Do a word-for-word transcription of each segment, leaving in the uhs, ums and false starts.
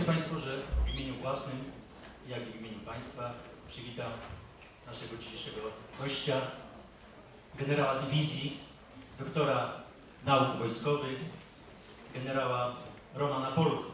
Pozwólcie Państwo, że w imieniu własnym, jak i w imieniu Państwa przywitam naszego dzisiejszego gościa, generała dywizji, doktora nauk wojskowych, generała Romana Polko.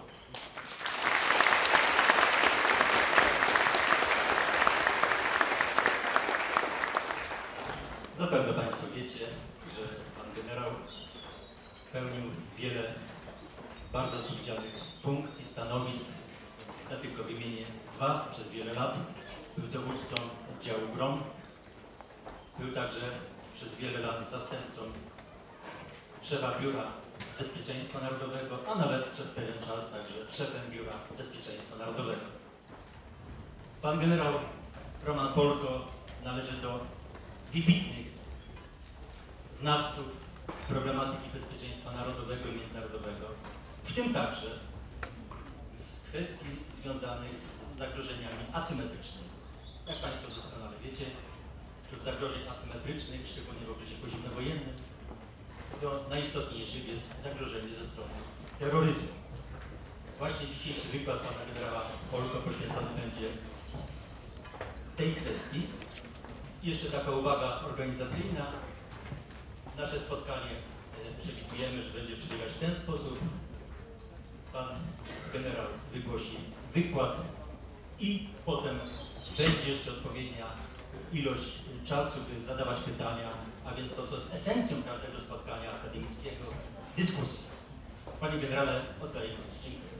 Zapewne Państwo wiecie, że pan generał pełnił wiele bardzo odpowiedzialnych funkcji, stanowisk. Ja tylko wymienię dwa przez wiele lat. Był dowódcą oddziału GROM. Był także przez wiele lat zastępcą szefa Biura Bezpieczeństwa Narodowego, a nawet przez pewien czas także szefem Biura Bezpieczeństwa Narodowego. Pan generał Roman Polko należy do wybitnych znawców problematyki bezpieczeństwa narodowego i międzynarodowego, w tym także z kwestii związanych z zagrożeniami asymetrycznymi. Jak Państwo doskonale wiecie, wśród zagrożeń asymetrycznych, szczególnie w okresie pozimnowojennym, to najistotniejszym jest zagrożenie ze strony terroryzmu. Właśnie dzisiejszy wykład pana generała Polko poświęcony będzie tej kwestii. Jeszcze taka uwaga organizacyjna. Nasze spotkanie przewidujemy, że będzie przebiegać w ten sposób. Pan generał wygłosi wykład i potem będzie jeszcze odpowiednia ilość czasu, by zadawać pytania, a więc to, co jest esencją każdego spotkania akademickiego, dyskusji. Panie generale, oddaję głos. Dziękuję.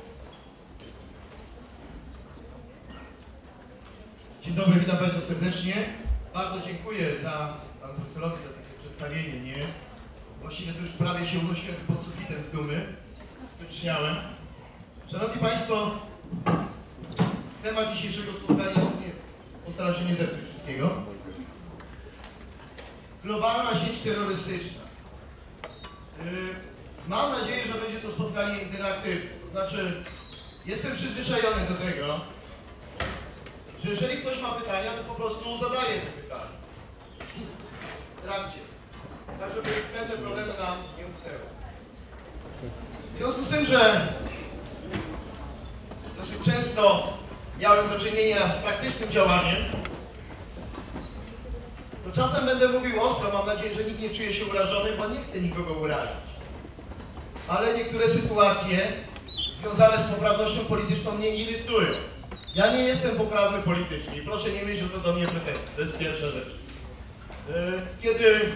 Dzień dobry, witam Państwa serdecznie. Bardzo dziękuję za panu profesorowi za takie przedstawienie mnie. Właściwie to już prawie się unosiłem pod sufitem z dumy. Wytrzniałem. Szanowni Państwo, temat dzisiejszego spotkania, nie, postaram się nie zepsuć wszystkiego. Globalna sieć terrorystyczna. Yy, mam nadzieję, że będzie to spotkanie interaktywne. To znaczy, jestem przyzwyczajony do tego, że jeżeli ktoś ma pytania, to po prostu zadaje te pytania. W trakcie. Tak, żeby pewne problemy nam nie umknęły. W związku z tym, że dosyć często miałem do czynienia z praktycznym działaniem, to czasem będę mówił ostro, mam nadzieję, że nikt nie czuje się urażony, bo nie chcę nikogo urazić. Ale niektóre sytuacje związane z poprawnością polityczną mnie irytują. Ja nie jestem poprawny politycznie i proszę nie mieć o to do mnie pretensji. To jest pierwsza rzecz. Kiedy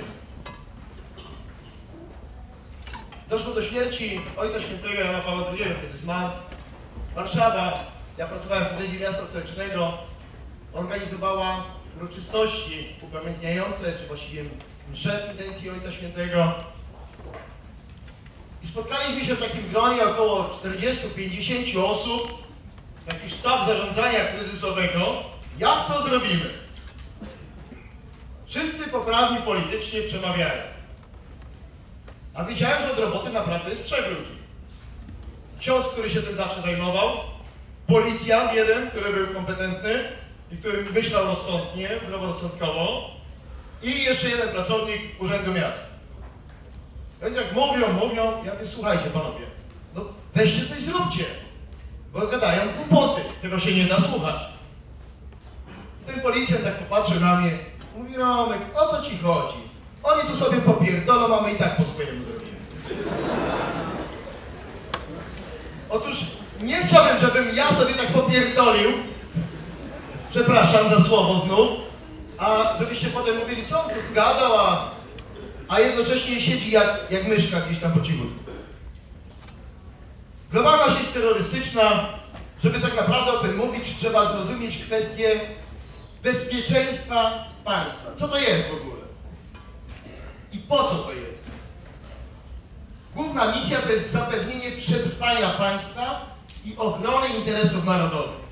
doszło do śmierci Ojca Świętego Jana Pawła drugiego, kiedy zmarł, Warszawa, ja pracowałem w Urzędzie Miasta Stołecznego, organizowała uroczystości upamiętniające, czy właściwie mszę w intencji Ojca Świętego. I spotkaliśmy się w takim gronie około czterdziestu do pięćdziesięciu osób, taki sztab zarządzania kryzysowego. Jak to zrobimy? Wszyscy poprawni politycznie przemawiają. A wiedziałem, że od roboty naprawdę jest trzech ludzi. Ksiądz, który się tym zawsze zajmował, policjant jeden, który był kompetentny i który myślał rozsądnie, zdroworozsądkowo, i jeszcze jeden pracownik Urzędu Miasta. I oni tak mówią, mówią, ja mówię, słuchajcie panowie, no weźcie coś zróbcie, bo gadają głupoty, tego się nie da słuchać. I ten policjant tak popatrzył na mnie, mówi, Romek, o co ci chodzi? Oni tu sobie popierdolą, a my i tak po swojemu zrobimy. Otóż nie chciałbym, żebym ja sobie tak popierdolił, przepraszam za słowo znów, a żebyście potem mówili, co on tu gadał, a, a jednocześnie siedzi jak, jak myszka gdzieś tam po cichutku. Globalna sieć terrorystyczna, żeby tak naprawdę o tym mówić, trzeba zrozumieć kwestię bezpieczeństwa państwa. Co to jest w ogóle? I po co to jest? Główna misja to jest zapewnienie przetrwania państwa i ochrony interesów narodowych.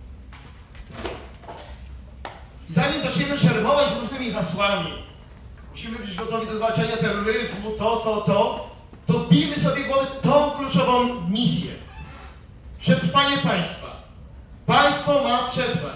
I zanim zaczniemy szermować różnymi hasłami, musimy być gotowi do zwalczania terroryzmu, to, to, to, to wbijmy sobie w głowę tą kluczową misję. Przetrwanie państwa. Państwo ma przetrwać.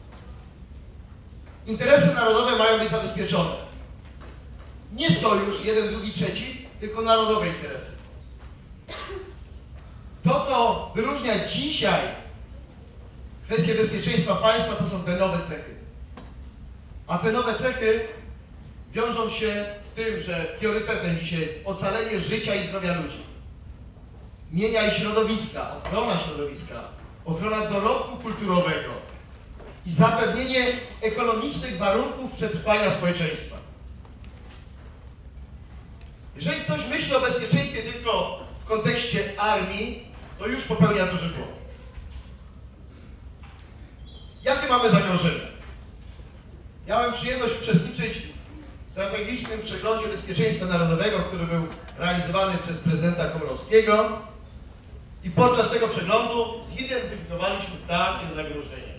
Interesy narodowe mają być zabezpieczone. Nie sojusz, jeden, drugi, trzeci, tylko narodowe interesy. To to, co wyróżnia dzisiaj kwestie bezpieczeństwa państwa, to są te nowe cechy. A te nowe cechy wiążą się z tym, że priorytetem dzisiaj jest ocalenie życia i zdrowia ludzi, mienia i środowiska, ochrona środowiska, ochrona dorobku kulturowego i zapewnienie ekonomicznych warunków przetrwania społeczeństwa. Jeżeli ktoś myśli o bezpieczeństwie tylko w kontekście armii, to już popełnia duży błąd. Jakie mamy zagrożenia? Miałem przyjemność uczestniczyć w strategicznym przeglądzie bezpieczeństwa narodowego, który był realizowany przez prezydenta Komorowskiego i podczas tego przeglądu zidentyfikowaliśmy takie zagrożenia.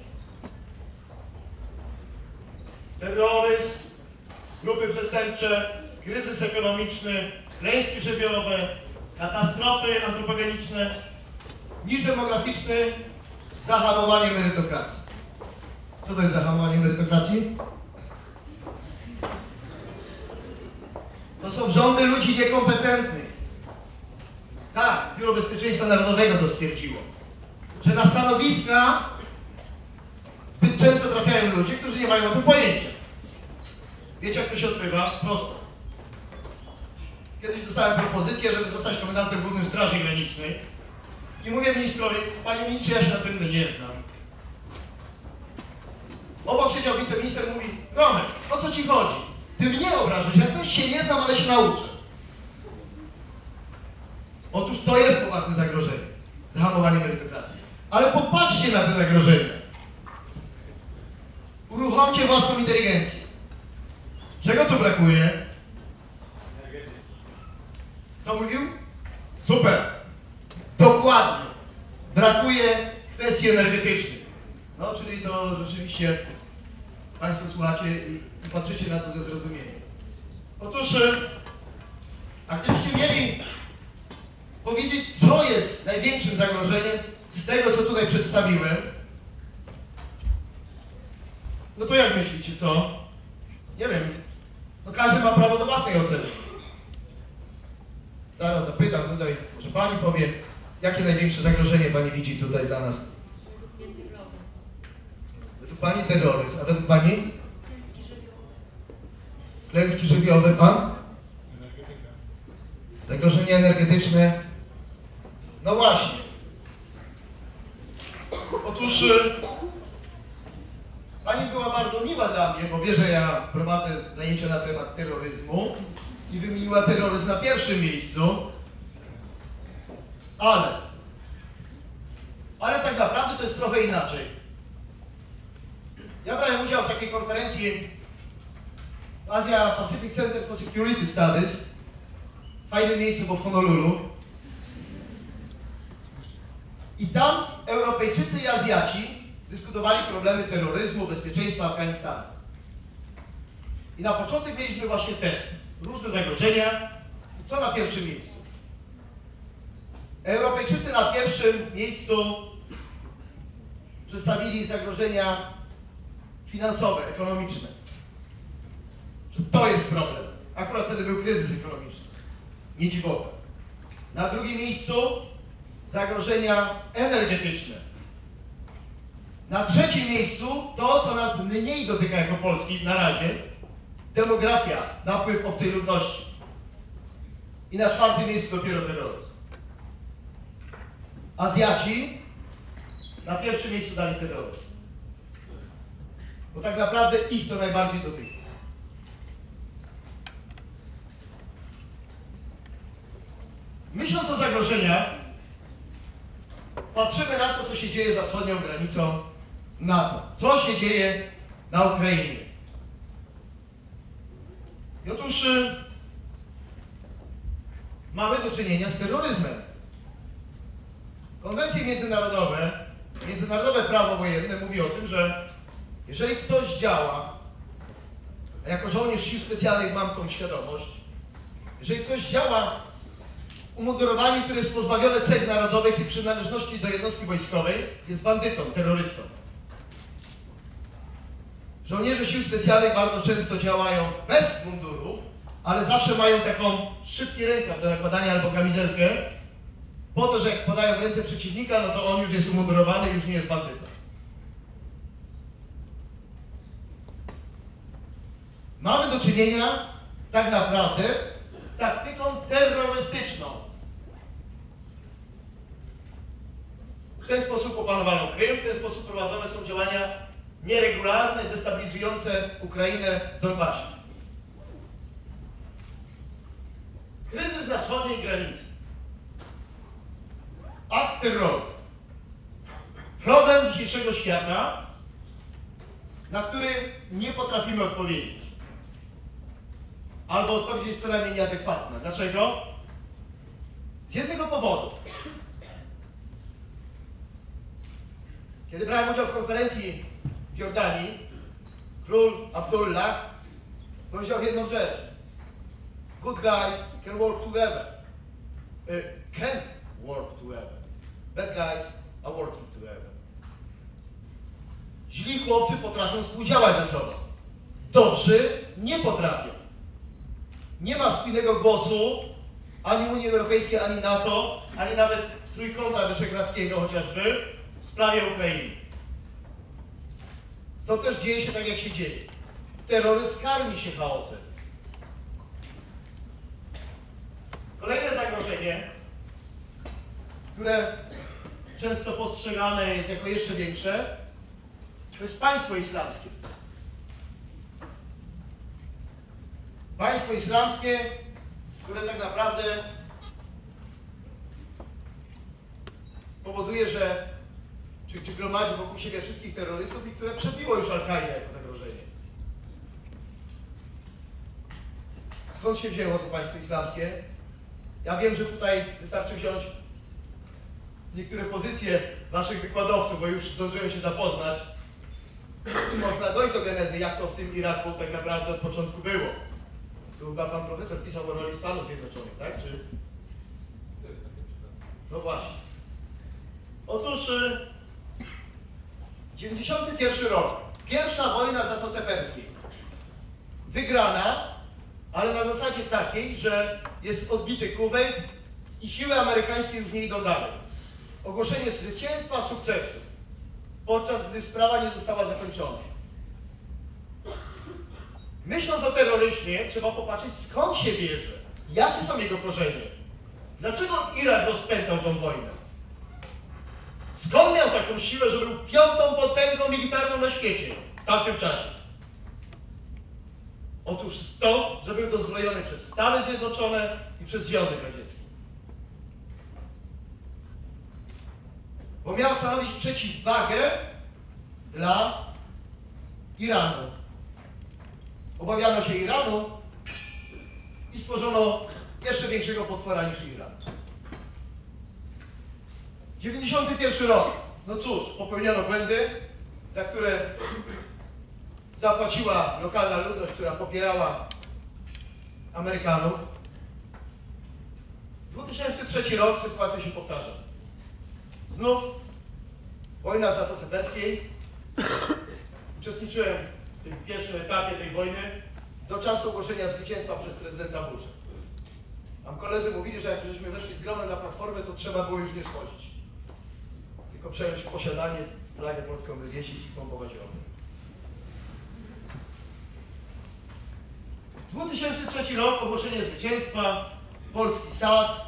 Terroryzm, grupy przestępcze, kryzys ekonomiczny, klęski żywiołowe, katastrofy antropogeniczne, niż demograficzny, zahamowanie merytokracji. Co to jest zahamowanie merytokracji? To są rządy ludzi niekompetentnych. Tak, Biuro Bezpieczeństwa Narodowego to stwierdziło, że na stanowiska zbyt często trafiają ludzie, którzy nie mają o tym pojęcia. Wiecie, jak to się odbywa? Prosto. Kiedyś dostałem propozycję, żeby zostać komendantem głównym Straży Granicznej i mówię ministrowi: panie ministrze, ja się na tym nie znam. Obok siedział wiceminister i mówi: Romek, o co ci chodzi? Ty mnie obrażasz, ja też się nie znam, ale się nauczę. Otóż to jest poważne zagrożenie, zahamowanie merytokracji. Ale popatrzcie na te zagrożenia. Uruchomcie własną inteligencję. Czego tu brakuje? Kto mówił? Super. Dokładnie. Brakuje kwestii energetycznych. No, czyli to rzeczywiście Państwo słuchacie i, i patrzycie na to ze zrozumieniem. Otóż, a gdybyście mieli powiedzieć, co jest największym zagrożeniem z tego, co tutaj przedstawiłem, no to jak myślicie, co? Nie wiem. No każdy ma prawo do własnej oceny. Zaraz zapytam tutaj, może pani powie, jakie największe zagrożenie pani widzi tutaj dla nas? Według mnie terroryzm. Według pani terroryzm, a według pani? Klęski żywiołowe. Klęski żywiołowe, pan? Energetyka. Zagrożenie energetyczne. No właśnie. Otóż pani była bardzo miła dla mnie, bo wie, że ja prowadzę zajęcia na temat terroryzmu i wymieniła terroryzm na pierwszym miejscu. Ale, ale tak naprawdę to jest trochę inaczej. Ja brałem udział w takiej konferencji Asia Pacific Center for Security Studies, w fajnym miejscu, bo w Honolulu. I tam Europejczycy i Azjaci dyskutowali problemy terroryzmu, bezpieczeństwa Afganistanu. I na początek mieliśmy właśnie test. Różne zagrożenia i co na pierwszym miejscu? Europejczycy na pierwszym miejscu przedstawili zagrożenia finansowe, ekonomiczne. Że to jest problem. Akurat wtedy był kryzys ekonomiczny. Nie dziwota. Na drugim miejscu zagrożenia energetyczne. Na trzecim miejscu to, co nas mniej dotyka jako Polski na razie, demografia, napływ obcej ludności. I na czwartym miejscu dopiero terroryzm. Azjaci na pierwszym miejscu dali terroryzm. Bo tak naprawdę ich to najbardziej dotyka. Myśląc o zagrożeniach, patrzymy na to, co się dzieje za wschodnią granicą NATO. Co się dzieje na Ukrainie. I otóż y, mamy do czynienia z terroryzmem. Konwencje międzynarodowe, międzynarodowe prawo wojenne mówi o tym, że jeżeli ktoś działa, a jako żołnierz sił specjalnych mam tą świadomość, jeżeli ktoś działa w umundurowaniu, które jest pozbawione cech narodowych i przynależności do jednostki wojskowej, jest bandytą, terrorystą. Żołnierze sił specjalnych bardzo często działają bez mundurów, ale zawsze mają taką szybki rękaw do nakładania albo kamizelkę po to, że jak wpadają w ręce przeciwnika, no to on już jest umundurowany, już nie jest bandytą. Mamy do czynienia tak naprawdę z taktyką terrorystyczną. W ten sposób opanowano Krym, w ten sposób prowadzone są działania nieregularne, destabilizujące Ukrainę w Donbasie. Kryzys na wschodniej granicy. Akt terroru. Problem dzisiejszego świata, na który nie potrafimy odpowiedzieć. Albo odpowiedź jest co najmniej nieadekwatna. Dlaczego? Z jednego powodu. Kiedy brałem udział w konferencji w Jordanii, król Abdullah powiedział jedną rzecz. Good guys can work together. Uh, can't work together. Bad guys are working together. Źli chłopcy potrafią współdziałać ze sobą. Dobrzy nie potrafią. Nie ma spójnego głosu ani Unii Europejskiej, ani NATO, ani nawet Trójkąta Wyszehradzkiego chociażby w sprawie Ukrainy. Stąd też dzieje się tak, jak się dzieje. Terroryzm karmi się chaosem. Kolejne zagrożenie, które często postrzegane jest jako jeszcze większe, to jest państwo islamskie. Państwo islamskie, które tak naprawdę powoduje, że czy, czy gromadzi wokół siebie wszystkich terrorystów i które przebiło już Al-Kaidę jako zagrożenie. Skąd się wzięło to państwo islamskie? Ja wiem, że tutaj wystarczy wziąć niektóre pozycje waszych wykładowców, bo już zdążyłem się zapoznać. I można dojść do genezy, jak to w tym Iraku tak naprawdę od początku było. Tu chyba pan profesor pisał o roli Stanów Zjednoczonych, tak? Czy... No właśnie. Otóż dziewięćdziesiąty pierwszy rok. Pierwsza wojna w Zatoce Perskiej. Wygrana, ale na zasadzie takiej, że jest odbity Kuwejt i siły amerykańskie już nie idą dalej. Ogłoszenie zwycięstwa, sukcesu, podczas gdy sprawa nie została zakończona. Myśląc o terroryzmie, trzeba popatrzeć, skąd się bierze, jakie są jego korzenie. Dlaczego Irak rozpętał tą wojnę? Skąd miał taką siłę, że był piątą potęgą militarną na świecie w tamtym czasie? Otóż stąd, że był dozbrojony przez Stany Zjednoczone i przez Związek Radziecki. Bo miał stanowić przeciwwagę dla Iranu. Obawiano się Iranu i stworzono jeszcze większego potwora niż Iran. dziewięćdziesiąty pierwszy rok. No cóż, popełniono błędy, za które zapłaciła lokalna ludność, która popierała Amerykanów. dwa tysiące trzeci rok, sytuacja się powtarza. Znów wojna w Zatoce Perskiej. Uczestniczyłem w tym pierwszym etapie tej wojny do czasu ogłoszenia zwycięstwa przez prezydenta Busha. Tam koledzy mówili, że jak żeśmy weszli z gromem na platformę, to trzeba było już nie schodzić. Tylko przejąć w posiadanie, flagę polską wywiesić i pompować rower. dwa tysiące trzeci rok, ogłoszenie zwycięstwa, polski S A S.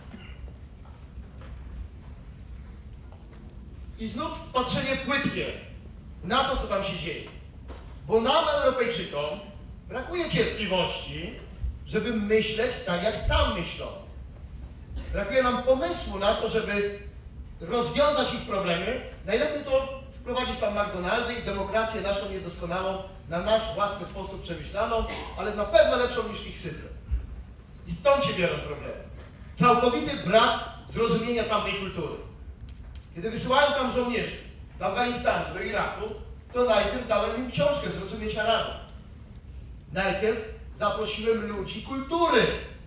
I znów patrzenie płytkie na to, co tam się dzieje. Bo nam, Europejczykom, brakuje cierpliwości, żeby myśleć tak, jak tam myślą. Brakuje nam pomysłu na to, żeby rozwiązać ich problemy. Najlepiej to wprowadzić tam McDonaldy i demokrację naszą niedoskonałą, na nasz własny sposób przemyślaną, ale na pewno lepszą niż ich system. I stąd się biorą problemy. Całkowity brak zrozumienia tamtej kultury. Kiedy wysyłałem tam żołnierzy do Afganistanu, do Iraku, to najpierw dałem im książkę Zrozumieć Arabów. Najpierw zaprosiłem ludzi kultury,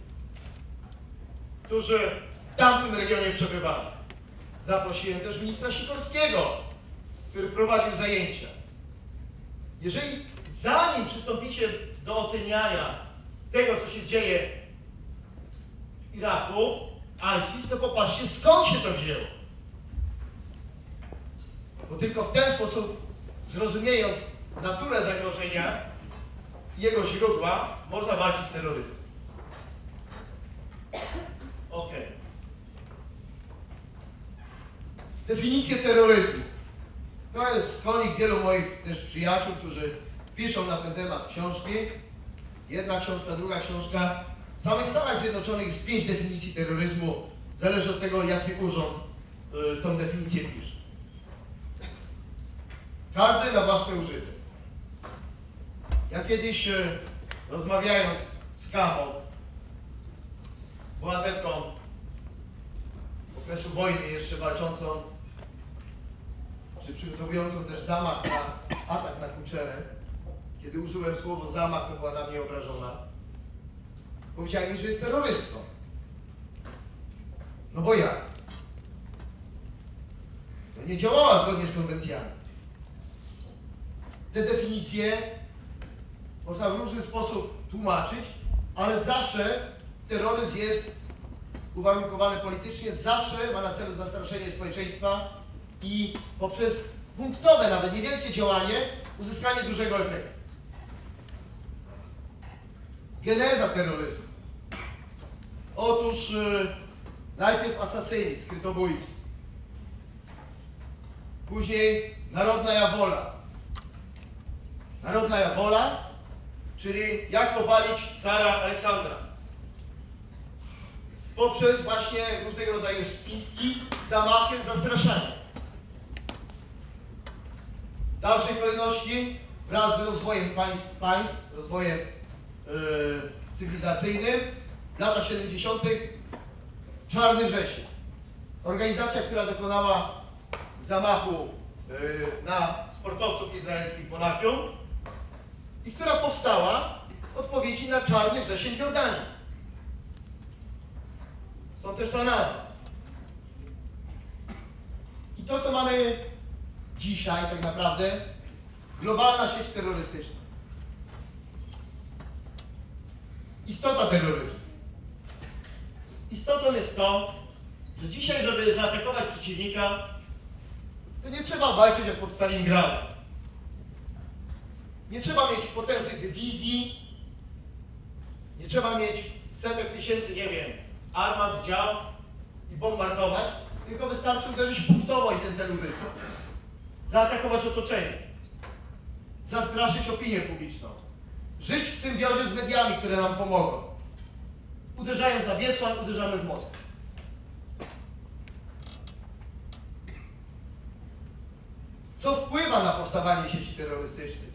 którzy w tamtym regionie przebywali. Zaprosiłem też ministra Sikorskiego, który prowadził zajęcia. Jeżeli zanim przystąpicie do oceniania tego, co się dzieje w Iraku, ISIS, to popatrzcie, skąd się to wzięło. Bo tylko w ten sposób, zrozumiejąc naturę zagrożenia i jego źródła, można walczyć z terroryzmem. Ok. Definicję terroryzmu. To jest konik wielu moich też przyjaciół, którzy piszą na ten temat książki. Jedna książka, druga książka. W samych Stanach Zjednoczonych jest pięć definicji terroryzmu. Zależy od tego, jaki urząd y, tą definicję pisze. Każdy na własny użytek. Ja kiedyś, y, rozmawiając z Kamą, bohaterką okresu wojny, jeszcze walczącą, czy przygotowującą też zamach na atak na Kuczerę, kiedy użyłem słowo zamach, to była na mnie obrażona. Powiedziała mi, że jest terrorystką. No bo jak? To nie działała zgodnie z konwencjami. Te definicje można w różny sposób tłumaczyć, ale zawsze terroryzm jest uwarunkowany politycznie, zawsze ma na celu zastraszenie społeczeństwa i poprzez punktowe, nawet niewielkie działanie, uzyskanie dużego efektu. Geneza terroryzmu. Otóż yy, najpierw asasynizm, skrytobójstwo. Później narodna wola. Narodna wola, czyli jak obalić cara Aleksandra. Poprzez właśnie różnego rodzaju spiski, zamachy, zastraszanie. W dalszej kolejności wraz z rozwojem państw, państw rozwojem yy, cywilizacyjnym w latach siedemdziesiątych Czarny Wrzesień. Organizacja, która dokonała zamachu yy, na sportowców izraelskich Monachium i która powstała w odpowiedzi na Czarny Wrzesień w Jordanii. Stąd też ta nazwa. I to, co mamy dzisiaj, tak naprawdę, globalna sieć terrorystyczna. Istota terroryzmu. Istotą jest to, że dzisiaj, żeby zaatakować przeciwnika, to nie trzeba walczyć jak pod Stalingradem. Nie trzeba mieć potężnych dywizji, nie trzeba mieć setek tysięcy, nie wiem, armat, dział i bombardować, tylko wystarczy uderzyć punktowo i ten cel uzyskać. Zaatakować otoczenie, zastraszyć opinię publiczną, żyć w symbiozie z mediami, które nam pomogą. Uderzając na Biesław, uderzamy w Moskwę. Co wpływa na powstawanie sieci terrorystycznych?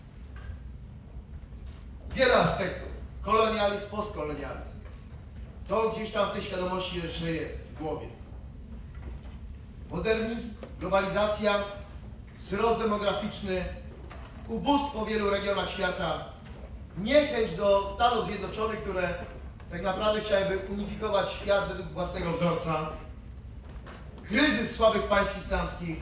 Wiele aspektów. Kolonializm, postkolonializm. To gdzieś tam w tej świadomości jeszcze jest, w głowie. Modernizm, globalizacja, wzrost demograficzny, ubóstwo w wielu regionach świata, niechęć do Stanów Zjednoczonych, które tak naprawdę chciałyby unifikować świat według własnego wzorca, kryzys słabych państw islamskich,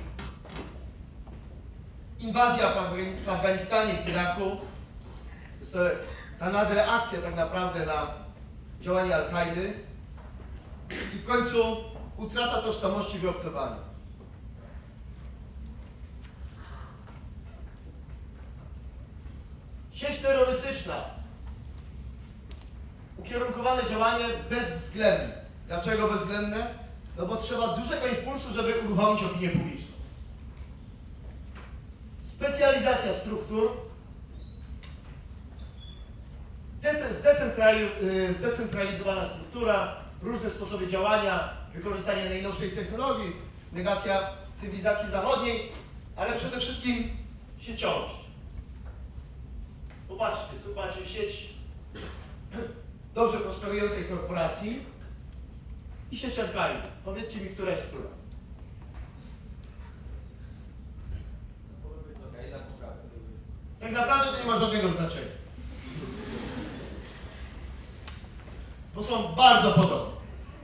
inwazja w, Afgan w Afganistanie, w Iraku, to jest to, ta nadreakcja tak naprawdę na działanie Al-Kaidy i w końcu utrata tożsamości i wyobcowania. Sieć terrorystyczna. Ukierunkowane działanie bezwzględne. Dlaczego bezwzględne? No bo trzeba dużego impulsu, żeby uruchomić opinię publiczną. Specjalizacja struktur, zdecentralizowana struktura, różne sposoby działania, wykorzystanie najnowszej technologii, negacja cywilizacji zachodniej, ale przede wszystkim sieciowość. Popatrzcie, tu macie sieć dobrze prosperującej korporacji i sieć Al-Kaidy. Powiedzcie mi, która jest która. Tak naprawdę to nie ma żadnego znaczenia. Bo są bardzo podobne.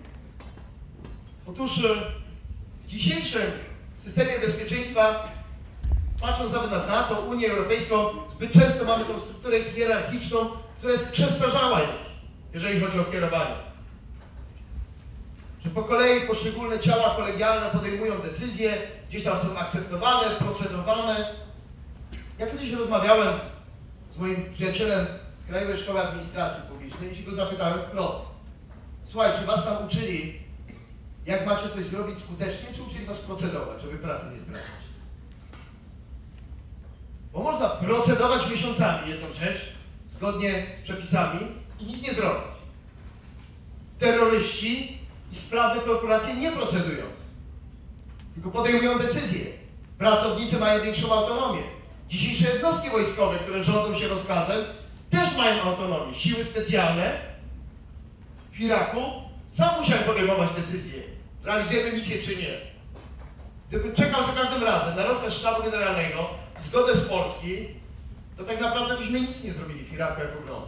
Otóż w dzisiejszym systemie bezpieczeństwa, patrząc nawet na NATO, Unię Europejską, zbyt często mamy tą strukturę hierarchiczną, która jest przestarzała już, jeżeli chodzi o kierowanie. że po kolei poszczególne ciała kolegialne podejmują decyzje, gdzieś tam są akceptowane, procedowane. Ja kiedyś rozmawiałem z moim przyjacielem z Krajowej Szkoły Administracji Publicznej i się go zapytałem wprost. Słuchaj, czy was tam uczyli, jak macie coś zrobić skutecznie, czy uczyli was procedować, żeby pracy nie stracić? Bo można procedować miesiącami jedną rzecz, zgodnie z przepisami i nic nie zrobić. Terroryści i sprawne korporacje nie procedują, tylko podejmują decyzje. Pracownicy mają większą autonomię. Dzisiejsze jednostki wojskowe, które rządzą się rozkazem, też mają autonomię. Siły specjalne w Iraku sam musiałem podejmować decyzje, realizujemy misję czy nie. Gdybym czekał za każdym razem na rozkaz sztabu generalnego, zgodę z Polski, to tak naprawdę byśmy nic nie zrobili w Iraku jako grom.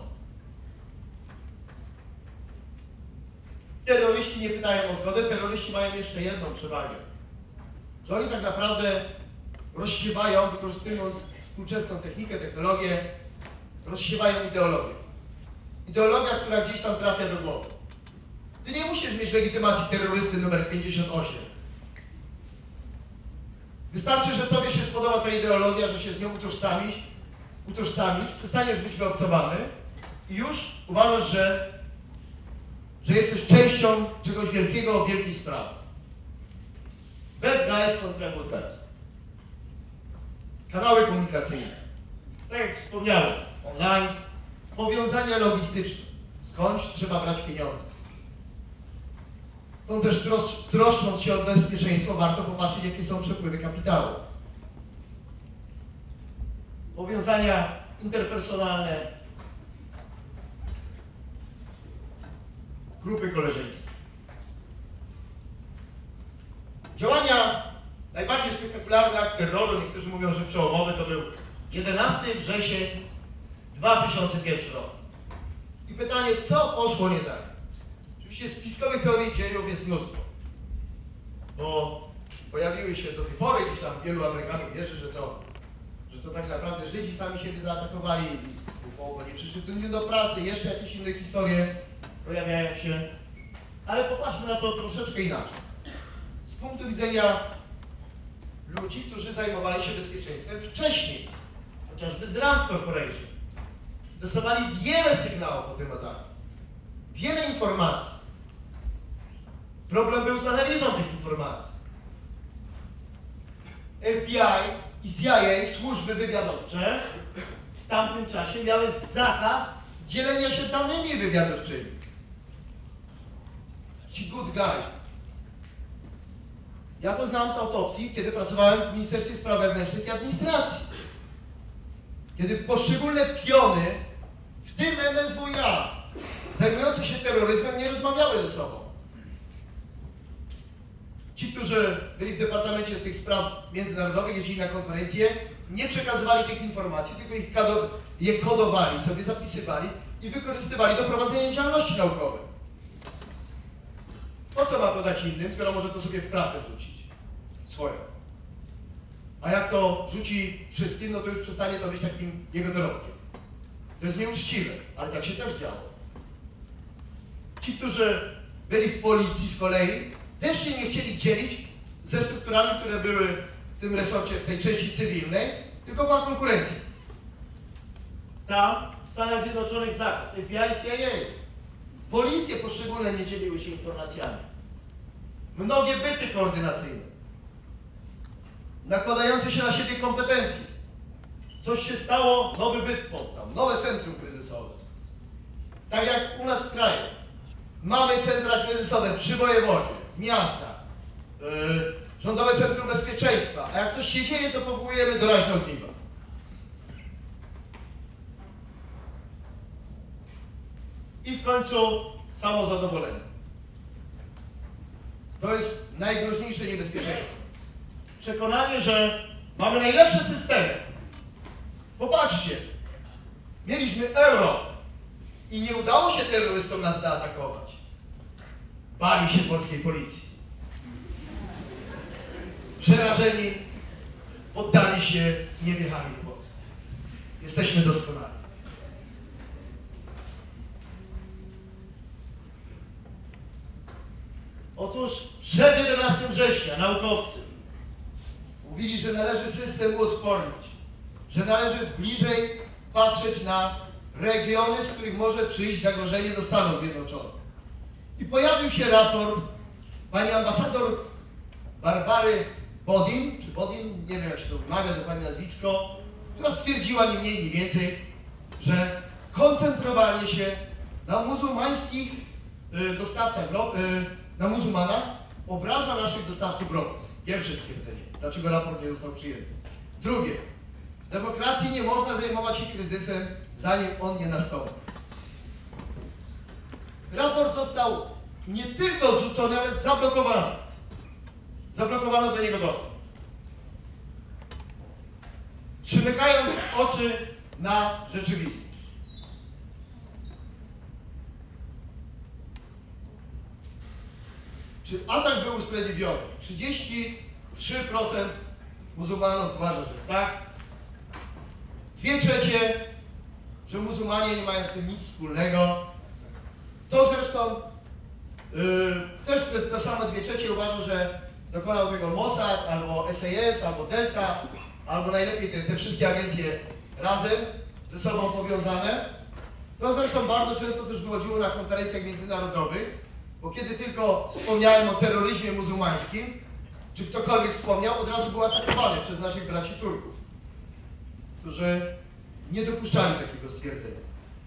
Terroryści nie pytają o zgodę, terroryści mają jeszcze jedną przewagę. Że oni tak naprawdę rozsiewają, wykorzystując współczesną technikę, technologię, rozsiewają ideologię. Ideologia, która gdzieś tam trafia do głowy. Ty nie musisz mieć legitymacji terrorysty numer pięćdziesiąt osiem. Wystarczy, że tobie się spodoba ta ideologia, że się z nią utożsamisz, utożsamisz, przestaniesz być wyobcowany i już uważasz, że, że jesteś częścią czegoś wielkiego, wielkiej sprawy. Bad guys kontra good guys. Kanały komunikacyjne. Tak jak wspomniałem, online, powiązania logistyczne. Skądś trzeba brać pieniądze. To też tros troszcząc się o bezpieczeństwo, warto popatrzeć, jakie są przepływy kapitału. Powiązania interpersonalne, grupy koleżeńskie. Działania najbardziej spektakularne akt terroru, niektórzy mówią, że przełomowy, to był jedenastego września dwa tysiące pierwszy rok. I pytanie, co poszło nie tak? Oczywiście spiskowych teorii dziejów jest mnóstwo, bo pojawiły się do tej pory, gdzieś tam wielu Amerykanów wierzy, że to, że to tak naprawdę Żydzi sami siebie zaatakowali, bo, bo nie przyszli w dniu do pracy, jeszcze jakieś inne historie pojawiają się, ale popatrzmy na to troszeczkę inaczej. Z punktu widzenia ludzi, którzy zajmowali się bezpieczeństwem wcześniej, chociażby z Rand Corporation, dostawali wiele sygnałów o tym ataku, wiele informacji. Problem był z analizą tych informacji. F B I i C I A, służby wywiadowcze, w tamtym czasie miały zakaz dzielenia się danymi wywiadowczymi. Ci good guys. Ja to znam z autopsji, kiedy pracowałem w Ministerstwie Spraw Wewnętrznych i Administracji. Kiedy poszczególne piony, w tym M S W A, zajmujące się terroryzmem, nie rozmawiały ze sobą. Ci, którzy byli w Departamencie tych Spraw Międzynarodowych, jeździli na konferencje, nie przekazywali tych informacji, tylko ich je kodowali, sobie zapisywali i wykorzystywali do prowadzenia działalności naukowej. Po co ma to dać innym, skoro może to sobie w pracę wrzucić swoją? A jak to rzuci wszystkim, no to już przestanie to być takim jego dorobkiem. To jest nieuczciwe, ale tak się też działo. Ci, którzy byli w policji z kolei, też się nie chcieli dzielić ze strukturami, które były w tym resorcie, w tej części cywilnej, tylko była konkurencja. Tam w Stanach Zjednoczonych zakaz, F B I, C I A. Policje poszczególne nie dzieliły się informacjami. Mnogie byty koordynacyjne, nakładające się na siebie kompetencje. Coś się stało, nowy byt powstał, nowe centrum kryzysowe. Tak jak u nas w kraju. Mamy centra kryzysowe przy wojewodzie, w miastach, yy, Rządowe Centrum Bezpieczeństwa, a jak coś się dzieje, to powołujemy doraźne ogniwa. I w końcu samozadowolenie. To jest najgroźniejsze niebezpieczeństwo. Przekonanie, że mamy najlepsze systemy. Popatrzcie, mieliśmy euro i nie udało się terrorystom nas zaatakować. Bali się polskiej policji. Przerażeni, poddali się i nie wjechali do Polski. Jesteśmy doskonali. Otóż przed jedenastego września naukowcy mówili, że należy system uodpornić, że należy bliżej patrzeć na regiony, z których może przyjść zagrożenie do Stanów Zjednoczonych. I pojawił się raport pani ambasador Barbary Bodin, czy Bodin, nie wiem jak się to wymawia dokładnie nazwisko, która stwierdziła ni mniej, ni więcej, że koncentrowanie się na muzułmańskich y, dostawcach, y, na muzułmanach obraża naszych dostawców ropy. Pierwsze stwierdzenie. Dlaczego raport nie został przyjęty? Drugie. W demokracji nie można zajmować się kryzysem, zanim on nie nastąpi. Raport został nie tylko odrzucony, ale zablokowany. Zablokowano do niego dostęp. Przymykając oczy na rzeczywistość. Czy atak był usprawiedliwiony? trzydzieści trzy procent muzułmanów uważa, że tak. Dwie trzecie, że muzułmanie nie mają z tym nic wspólnego. To zresztą yy, też te, te same dwie trzecie uważa, że dokonał tego Mossad, albo S A S, albo Delta, albo najlepiej te, te wszystkie agencje razem, ze sobą powiązane. To zresztą bardzo często też wychodziło na konferencjach międzynarodowych, bo kiedy tylko wspomniałem o terroryzmie muzułmańskim, czy ktokolwiek wspomniał, od razu był atakowany przez naszych braci Turków, którzy nie dopuszczali takiego stwierdzenia.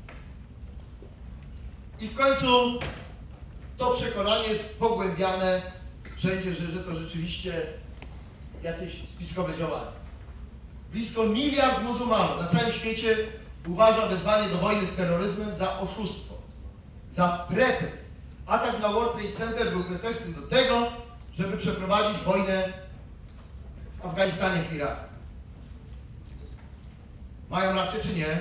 I w końcu to przekonanie jest pogłębiane wszędzie, że, że to rzeczywiście jakieś spiskowe działanie. Blisko miliard muzułmanów na całym świecie uważa wezwanie do wojny z terroryzmem za oszustwo, za pretekst. Atak na World Trade Center był pretekstem do tego, żeby przeprowadzić wojnę w Afganistanie, w Iraku. Mają rację czy nie?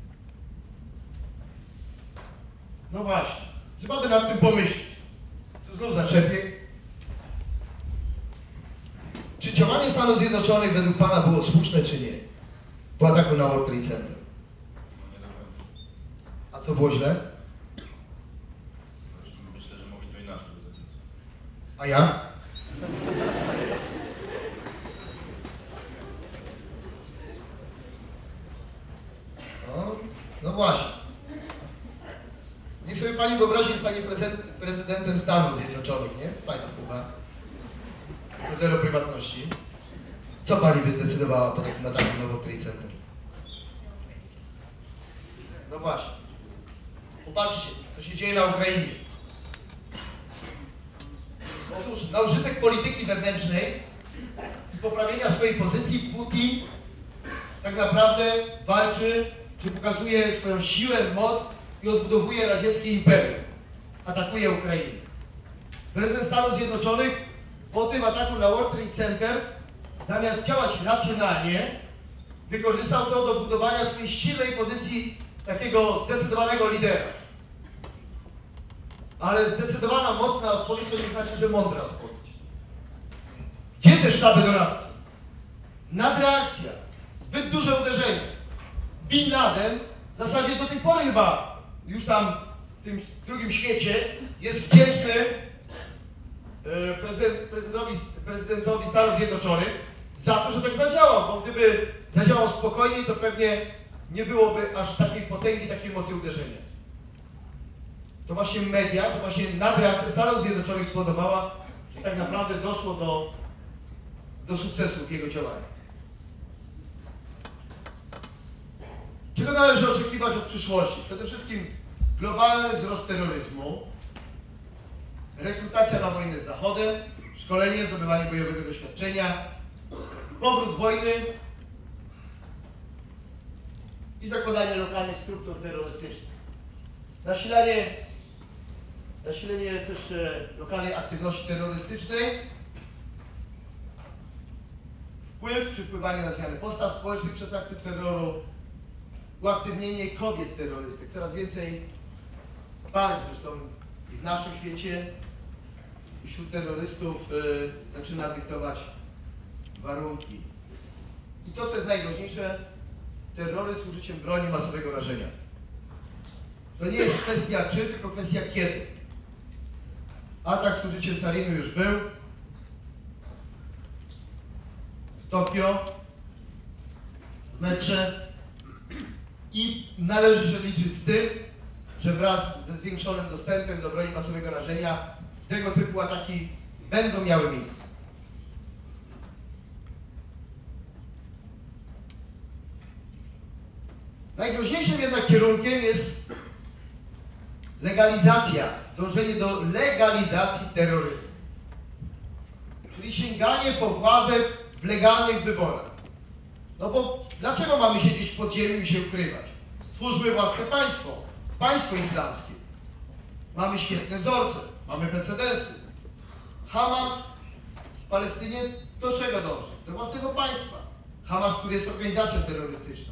No właśnie. Trzeba by nad tym pomyśleć. To znów zaczepię. Czy działanie Stanów Zjednoczonych według Pana było słuszne, czy nie? Po ataku na World Trade Center. No nie do końca. A co było źle? Myślę, że mogli to inaczej rozegrać. A ja? No, no właśnie. Niech sobie Pani wyobrazi, jest Pani prezydent, prezydentem Stanów Zjednoczonych, nie? Fajna fucha. Zero prywatności. Co Pani by zdecydowała po takim ataku na World Trade Center? No właśnie. Popatrzcie, co się dzieje na Ukrainie. Otóż na użytek polityki wewnętrznej i poprawienia swojej pozycji Putin tak naprawdę walczy, czy pokazuje swoją siłę, moc i odbudowuje radzieckie imperium. Atakuje Ukrainę. Prezydent Stanów Zjednoczonych po tym ataku na World Trade Center, zamiast działać racjonalnie, wykorzystał to do budowania swojej silnej pozycji takiego zdecydowanego lidera. Ale zdecydowana, mocna odpowiedź to nie znaczy, że mądra odpowiedź. Gdzie te sztaby doradcy? Nadreakcja. Zbyt duże uderzenie. Bin Laden w zasadzie do tej pory chyba już tam w tym drugim świecie jest wdzięczny prezydent, prezydentowi, prezydentowi Stanów Zjednoczonych za to, że tak zadziałał, bo gdyby zadziałał spokojniej, to pewnie nie byłoby aż takiej potęgi, takiej mocy uderzenia. To właśnie media, to właśnie nadreakcja Stanów Zjednoczonych spowodowała, że tak naprawdę doszło do, do sukcesu w jego działaniu. Czego należy oczekiwać od przyszłości? Przede wszystkim globalny wzrost terroryzmu, rekrutacja na wojnę z Zachodem, szkolenie, zdobywanie bojowego doświadczenia, powrót wojny i zakładanie lokalnych struktur terrorystycznych. Nasilanie, nasilenie też e, lokalnej aktywności terrorystycznej, wpływ czy wpływanie na zmiany postaw społecznych przez akty terroru, uaktywnienie kobiet terrorystek. Coraz więcej pań, zresztą i w naszym świecie, wśród terrorystów e, zaczyna dyktować warunki. I to, co jest najważniejsze, terroryzm z użyciem broni masowego rażenia. To nie jest kwestia czy, tylko kwestia kiedy. Atak służyciel cariny już był. W Tokio, w metrze. I należy się liczyć z tym, że wraz ze zwiększonym dostępem do broni masowego rażenia tego typu ataki będą miały miejsce. Najgroźniejszym jednak kierunkiem jest legalizacja, dążenie do legalizacji terroryzmu. Czyli sięganie po władzę w legalnych wyborach. No bo dlaczego mamy siedzieć w podziemiu i się ukrywać? Stwórzmy własne państwo, państwo islamskie. Mamy świetne wzorce, mamy precedensy. Hamas w Palestynie do czego dąży? Do własnego państwa. Hamas, który jest organizacją terrorystyczną.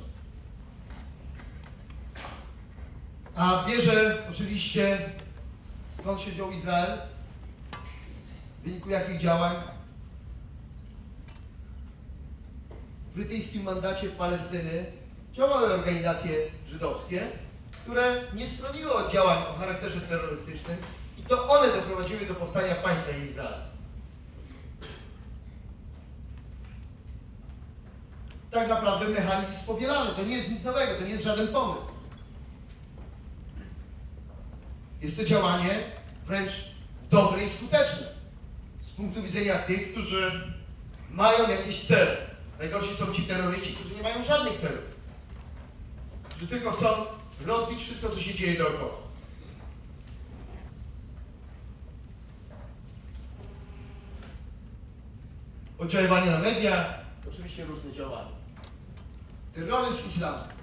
A bierze oczywiście, skąd się wziął Izrael? W wyniku jakich działań? W brytyjskim mandacie Palestyny działały organizacje żydowskie, które nie stroniły od działań o charakterze terrorystycznym i to one doprowadziły do powstania państwa Izrael. Tak naprawdę mechanizm jest powielany, to nie jest nic nowego, to nie jest żaden pomysł. Jest to działanie wręcz dobre i skuteczne z punktu widzenia tych, którzy mają jakieś cele. Najgorsi są ci terroryści, którzy nie mają żadnych celów. Którzy tylko chcą rozbić wszystko, co się dzieje dookoła. Oddziaływanie na media, oczywiście różne działania. Terroryzm islamski.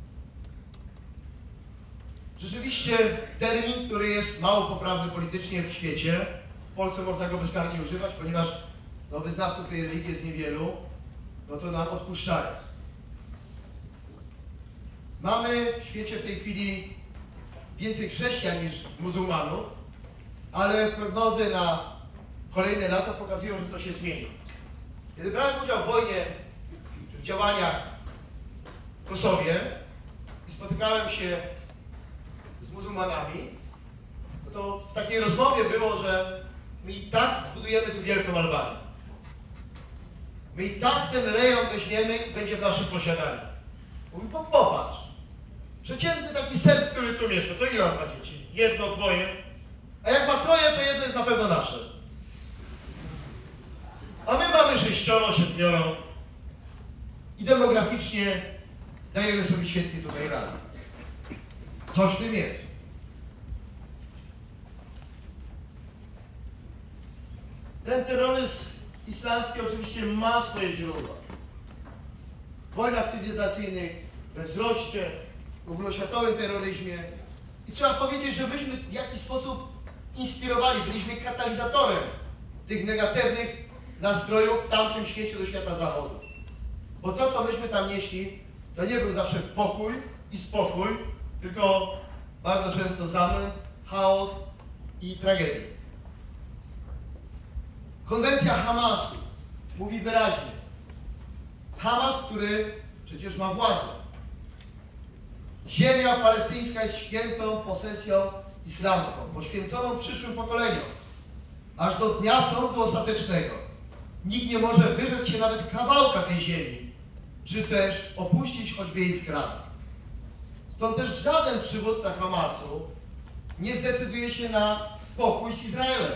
Rzeczywiście termin, który jest mało poprawny politycznie w świecie. W Polsce można go bezkarnie używać, ponieważ no, wyznawców tej religii jest niewielu, no to nam odpuszczają. Mamy w świecie w tej chwili więcej chrześcijan niż muzułmanów, ale prognozy na kolejne lata pokazują, że to się zmieni. Kiedy brałem udział w wojnie, w działaniach w Kosowie i spotykałem się z muzułmanami, no to w takiej rozmowie było, że my i tak zbudujemy tu wielką Albanię. My i tak ten rejon weźmiemy i będzie w naszym posiadaniu. Mówi, bo popatrz, przeciętny taki Serb, który tu mieszka, to ile on ma dzieci? Jedno, dwoje? A jak ma troje, to jedno jest na pewno nasze. A my mamy sześcioro, siedmioro i demograficznie dajemy sobie świetnie tutaj radę. Coś w tym jest. Ten terroryzm islamski oczywiście ma swoje źródła. W wojnach cywilizacyjnych, we wzroście, w ogólnoświatowym terroryzmie. I trzeba powiedzieć, że myśmy w jakiś sposób inspirowali, byliśmy katalizatorem tych negatywnych nastrojów w tamtym świecie do świata zachodu. Bo to, co myśmy tam nieśli, to nie był zawsze pokój i spokój, tylko bardzo często zamęt, chaos i tragedia. Konwencja Hamasu mówi wyraźnie. Hamas, który przecież ma władzę. Ziemia palestyńska jest świętą posesją islamską, poświęconą przyszłym pokoleniom, aż do dnia sądu ostatecznego. Nikt nie może wyrzec się nawet kawałka tej ziemi, czy też opuścić choćby jej skrawę. Stąd też żaden przywódca Hamasu nie zdecyduje się na pokój z Izraelem.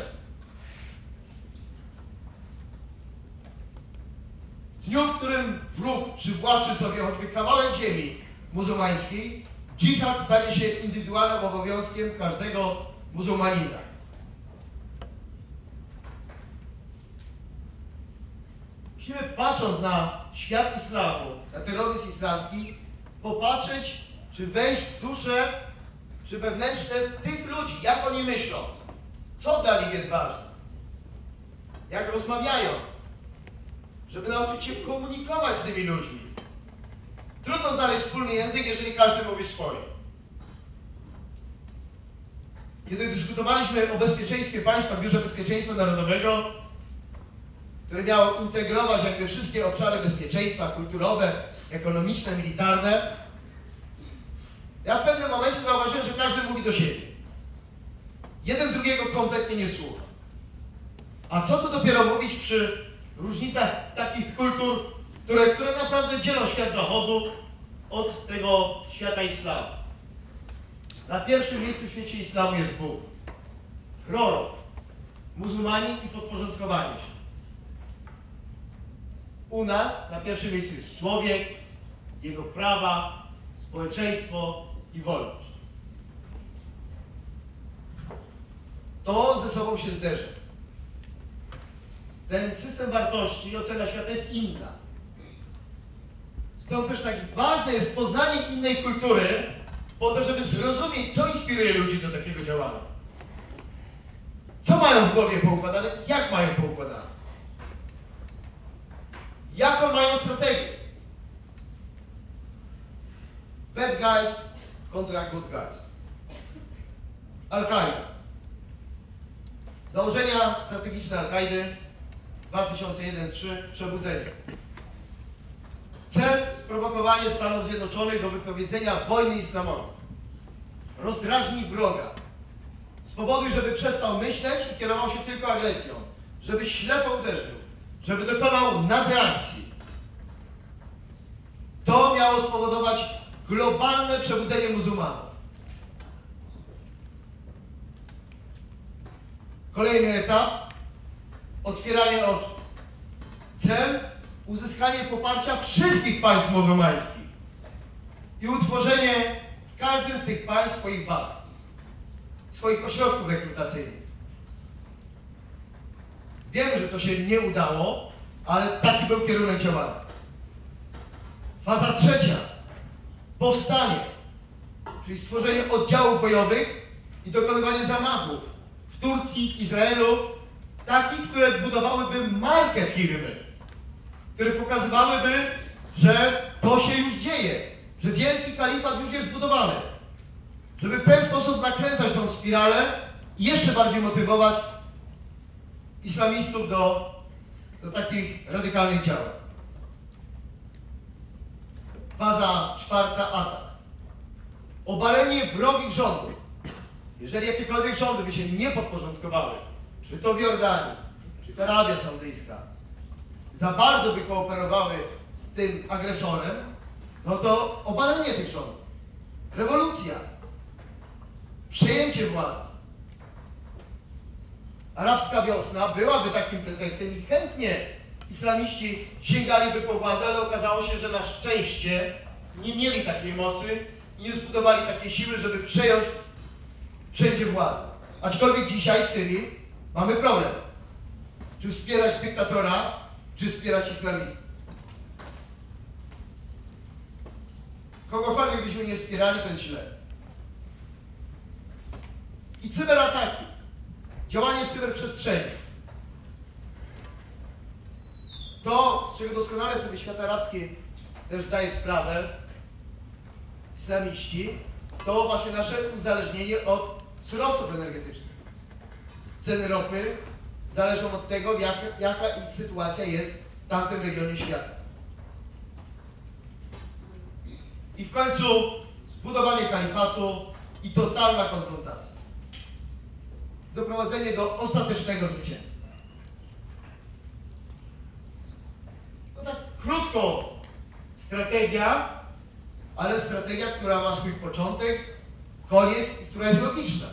W dniu, w którym wróg przywłaszczy sobie choćby kawałek ziemi muzułmańskiej, dżihad stanie się indywidualnym obowiązkiem każdego muzułmanina. Musimy, patrząc na świat islamu, na terroryzm islamski, popatrzeć, czy wejść w duszę, czy wewnętrzne tych ludzi, jak oni myślą, co dla nich jest ważne, jak rozmawiają, żeby nauczyć się komunikować z tymi ludźmi. Trudno znaleźć wspólny język, jeżeli każdy mówi swoje. Kiedy dyskutowaliśmy o bezpieczeństwie państwa w Biurze Bezpieczeństwa Narodowego, które miało integrować jakby wszystkie obszary bezpieczeństwa, kulturowe, ekonomiczne, militarne, ja w pewnym momencie zauważyłem, że każdy mówi do siebie. Jeden drugiego kompletnie nie słucha. A co tu dopiero mówić przy różnicach takich kultur, które, które naprawdę dzielą świat zachodu od tego świata islamu. Na pierwszym miejscu w świecie islamu jest Bóg, prorok, muzułmanin i podporządkowanie się. U nas na pierwszym miejscu jest człowiek, jego prawa, społeczeństwo i wolność. To ze sobą się zderzy. Ten system wartości i ocena świata jest inna. Stąd też tak ważne jest poznanie innej kultury po to, żeby zrozumieć, co inspiruje ludzi do takiego działania. Co mają w głowie poukładane i jak mają poukładane. Jaką mają strategię. Bad guys kontra good guys. Al-Kaida. Założenia strategiczne Al-Kaidy dwa tysiące jeden trzy Przebudzenie. Cel sprowokowanie Stanów Zjednoczonych do wypowiedzenia wojny islamowi. Rozdrażnij wroga. Spowoduj, żeby przestał myśleć i kierował się tylko agresją. Żeby ślepo uderzył. Żeby dokonał nadreakcji. To miało spowodować globalne przebudzenie muzułmanów. Kolejny etap. Otwieranie oczu. Cel uzyskanie poparcia wszystkich państw muzułmańskich i utworzenie w każdym z tych państw swoich baz, swoich ośrodków rekrutacyjnych. Wiem, że to się nie udało, ale taki był kierunek działania. Faza trzecia. Powstanie, czyli stworzenie oddziałów bojowych i dokonywanie zamachów w Turcji, w Izraelu, takich, które budowałyby markę firmy, które pokazywałyby, że to się już dzieje, że wielki kalifat już jest zbudowany. Żeby w ten sposób nakręcać tą spiralę i jeszcze bardziej motywować islamistów do, do takich radykalnych działań. Faza czwarta, atak. Obalenie wrogich rządów. Jeżeli jakiekolwiek rządy by się nie podporządkowały, czy to w Jordanii, czy w Arabia Saudyjska, za bardzo by kooperowały z tym agresorem, no to obalenie tych rządów, rewolucja, przejęcie władzy. Arabska wiosna byłaby takim pretekstem i chętnie islamiści sięgaliby po władzę, ale okazało się, że na szczęście nie mieli takiej mocy i nie zbudowali takiej siły, żeby przejąć wszędzie władzę. Aczkolwiek dzisiaj w Syrii mamy problem. Czy wspierać dyktatora, czy wspierać islamistów. Kogokolwiek byśmy nie wspierali, to jest źle. I cyberataki. Działanie w cyberprzestrzeni. To, z czego doskonale sobie świat arabski też zdaje sprawę, islamiści, to właśnie nasze uzależnienie od surowców energetycznych. Ceny ropy zależą od tego, jak, jaka sytuacja jest w tamtym regionie świata. I w końcu zbudowanie kalifatu i totalna konfrontacja. Doprowadzenie do ostatecznego zwycięstwa. No tak krótko strategia, ale strategia, która ma swój początek, koniec i która jest logiczna.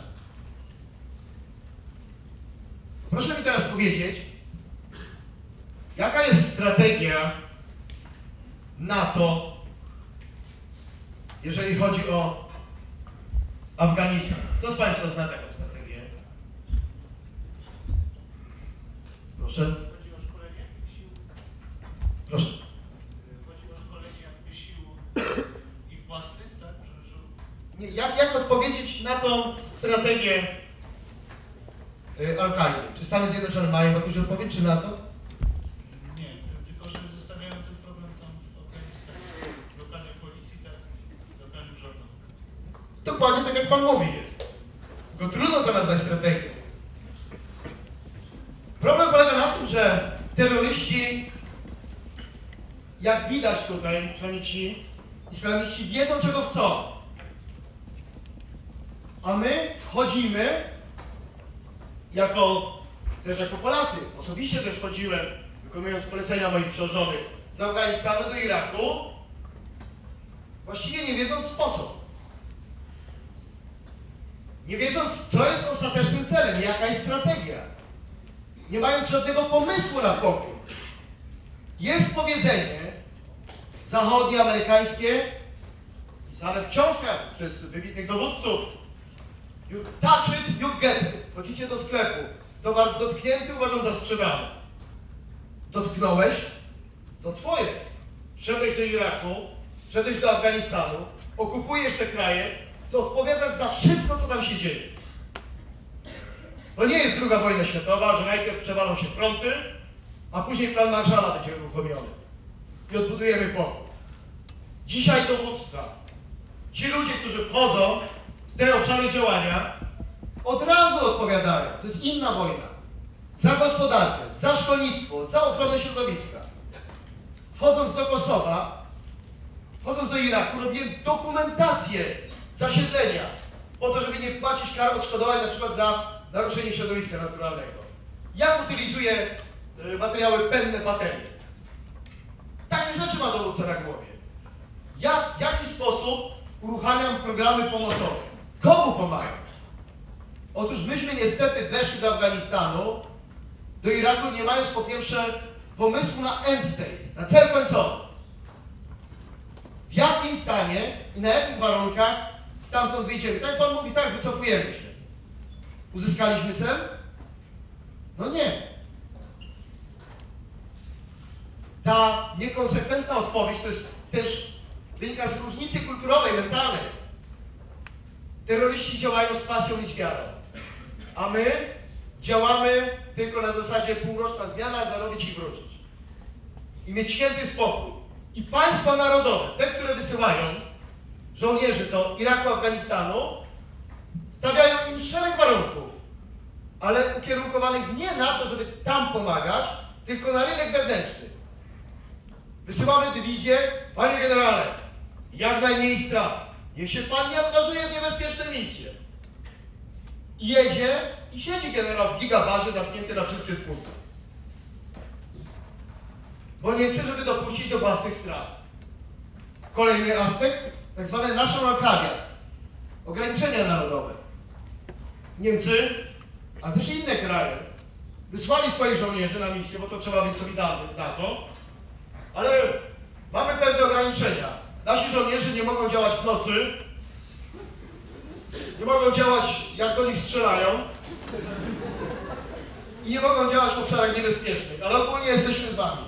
Proszę mi teraz powiedzieć, jaka jest strategia NATO, jeżeli chodzi o Afganistan? Kto z Państwa zna taką strategię? Proszę. Chodzi o szkolenie sił. Proszę. Chodzi o szkolenie jakby sił ich własnych, tak? Że, że... Nie, jak, jak odpowiedzieć na tą strategię y, Al-Kaidy? Czy Stany Zjednoczone mają jakąś odpowiedź, czy NATO? Nie, ty, tylko że zostawiają ten problem tam w Afganistanie. Lokalnej policji, tak? I lokalnym rządom. Dokładnie tak, jak Pan mówi jest. Tylko trudno to nazwać strategią. Problem polega na tym, że terroryści, jak widać tutaj, przynajmniej ci islamiści, wiedzą, czego chcą. A my wchodzimy jako też jako Polacy, osobiście też chodziłem, wykonując polecenia moich przełożonych do Afganistanu, do Iraku, właściwie nie wiedząc po co. Nie wiedząc, co jest ostatecznym celem, jaka jest strategia. Nie mając żadnego pomysłu na pokój. Jest powiedzenie zachodnie, amerykańskie, pisane w książkach przez wybitnych dowódców. You touch it, you get it. Chodzicie do sklepu. Towar dotknięty uważam za sprzedany. Dotknąłeś, to twoje. Szedłeś do Iraku, szedłeś do Afganistanu, okupujesz te kraje, to odpowiadasz za wszystko, co tam się dzieje. To nie jest druga wojna światowa, że najpierw przewalą się fronty, a później plan Marszala będzie uruchomiony. I odbudujemy pokój. Dzisiaj dowódca, ci ludzie, którzy wchodzą w te obszary działania, od razu odpowiadają. To jest inna wojna. Za gospodarkę, za szkolnictwo, za ochronę środowiska. Wchodząc do Kosowa, wchodząc do Iraku, robiłem dokumentację zasiedlenia po to, żeby nie płacić kar odszkodowań na przykład za naruszenie środowiska naturalnego. Jak utylizuję y, materiały penne, baterie? Takie rzeczy ma dowódca na głowie. Jak, w jaki sposób uruchamiam programy pomocowe? Komu pomagam? Otóż myśmy niestety weszli do Afganistanu, do Iraku, nie mając po pierwsze pomysłu na end state, na cel końcowy. W jakim stanie i na jakich warunkach stamtąd wyjdziemy? Tak Pan mówi, tak, wycofujemy się. Uzyskaliśmy cel? No nie. Ta niekonsekwentna odpowiedź to jest też wynika z różnicy kulturowej, mentalnej. Terroryści działają z pasją i z wiarą, a my działamy tylko na zasadzie półroczna zmiana, zarobić i wrócić. I mieć święty spokój. I państwa narodowe, te, które wysyłają żołnierzy do Iraku, Afganistanu, stawiają im szereg warunków, ale ukierunkowanych nie na to, żeby tam pomagać, tylko na rynek wewnętrzny. Wysyłamy dywizję, panie generale, jak najmniej strat. Niech się pan nie angażuje w niebezpieczne misje. I jedzie i siedzi generał w gigabarze zamknięty na wszystkie spusty. Bo nie chce, żeby dopuścić do własnych strat. Kolejny aspekt, tak zwany national caveats, ograniczenia narodowe. Niemcy, a też inne kraje, wysłali swoich żołnierzy na misję, bo to trzeba być solidarnym na to, ale mamy pewne ograniczenia. Nasi żołnierze nie mogą działać w nocy, nie mogą działać, jak do nich strzelają i nie mogą działać w obszarach niebezpiecznych, ale ogólnie jesteśmy z wami.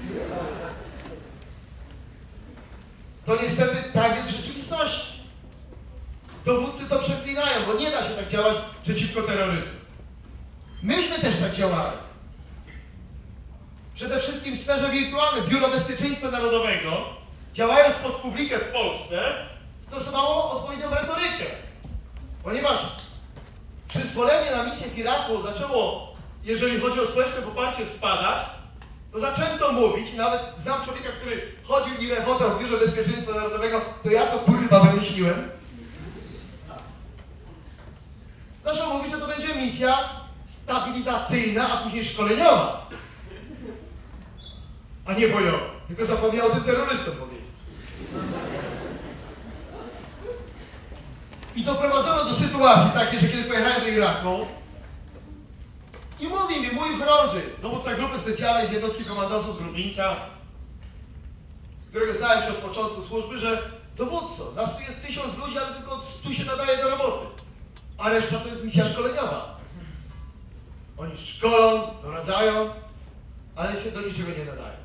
To niestety tak jest w rzeczywistości. Dowódcy to przeklinają, bo nie da się tak działać przeciwko terrorystom. Myśmy też tak działali. Przede wszystkim w sferze wirtualnej. Biuro Bezpieczeństwa Narodowego, działając pod publikę w Polsce, stosowało odpowiednią retorykę. Ponieważ przyzwolenie na misję w Iraku zaczęło, jeżeli chodzi o społeczne poparcie, spadać, to zaczęto mówić, nawet znam człowieka, który chodził i rechotał w Biurze Bezpieczeństwa Narodowego, to ja to kurwa wymyśliłem. Zaczął mówić, że to będzie misja stabilizacyjna, a później szkoleniowa, a nie bojowa. Tylko zapomniał o tym terrorystom powiedzieć. I doprowadzono do sytuacji takiej, że kiedy pojechałem do Iraku i mówi mi mój chorąży, dowódca grupy specjalnej z jednostki komandosów z Lublińca, z którego znałem się od początku służby, że dowódco, nas tu jest tysiąc ludzi, ale tylko stu się nadaje do roboty, a reszta to jest misja szkoleniowa. Oni szkolą, doradzają, ale się do niczego nie nadają.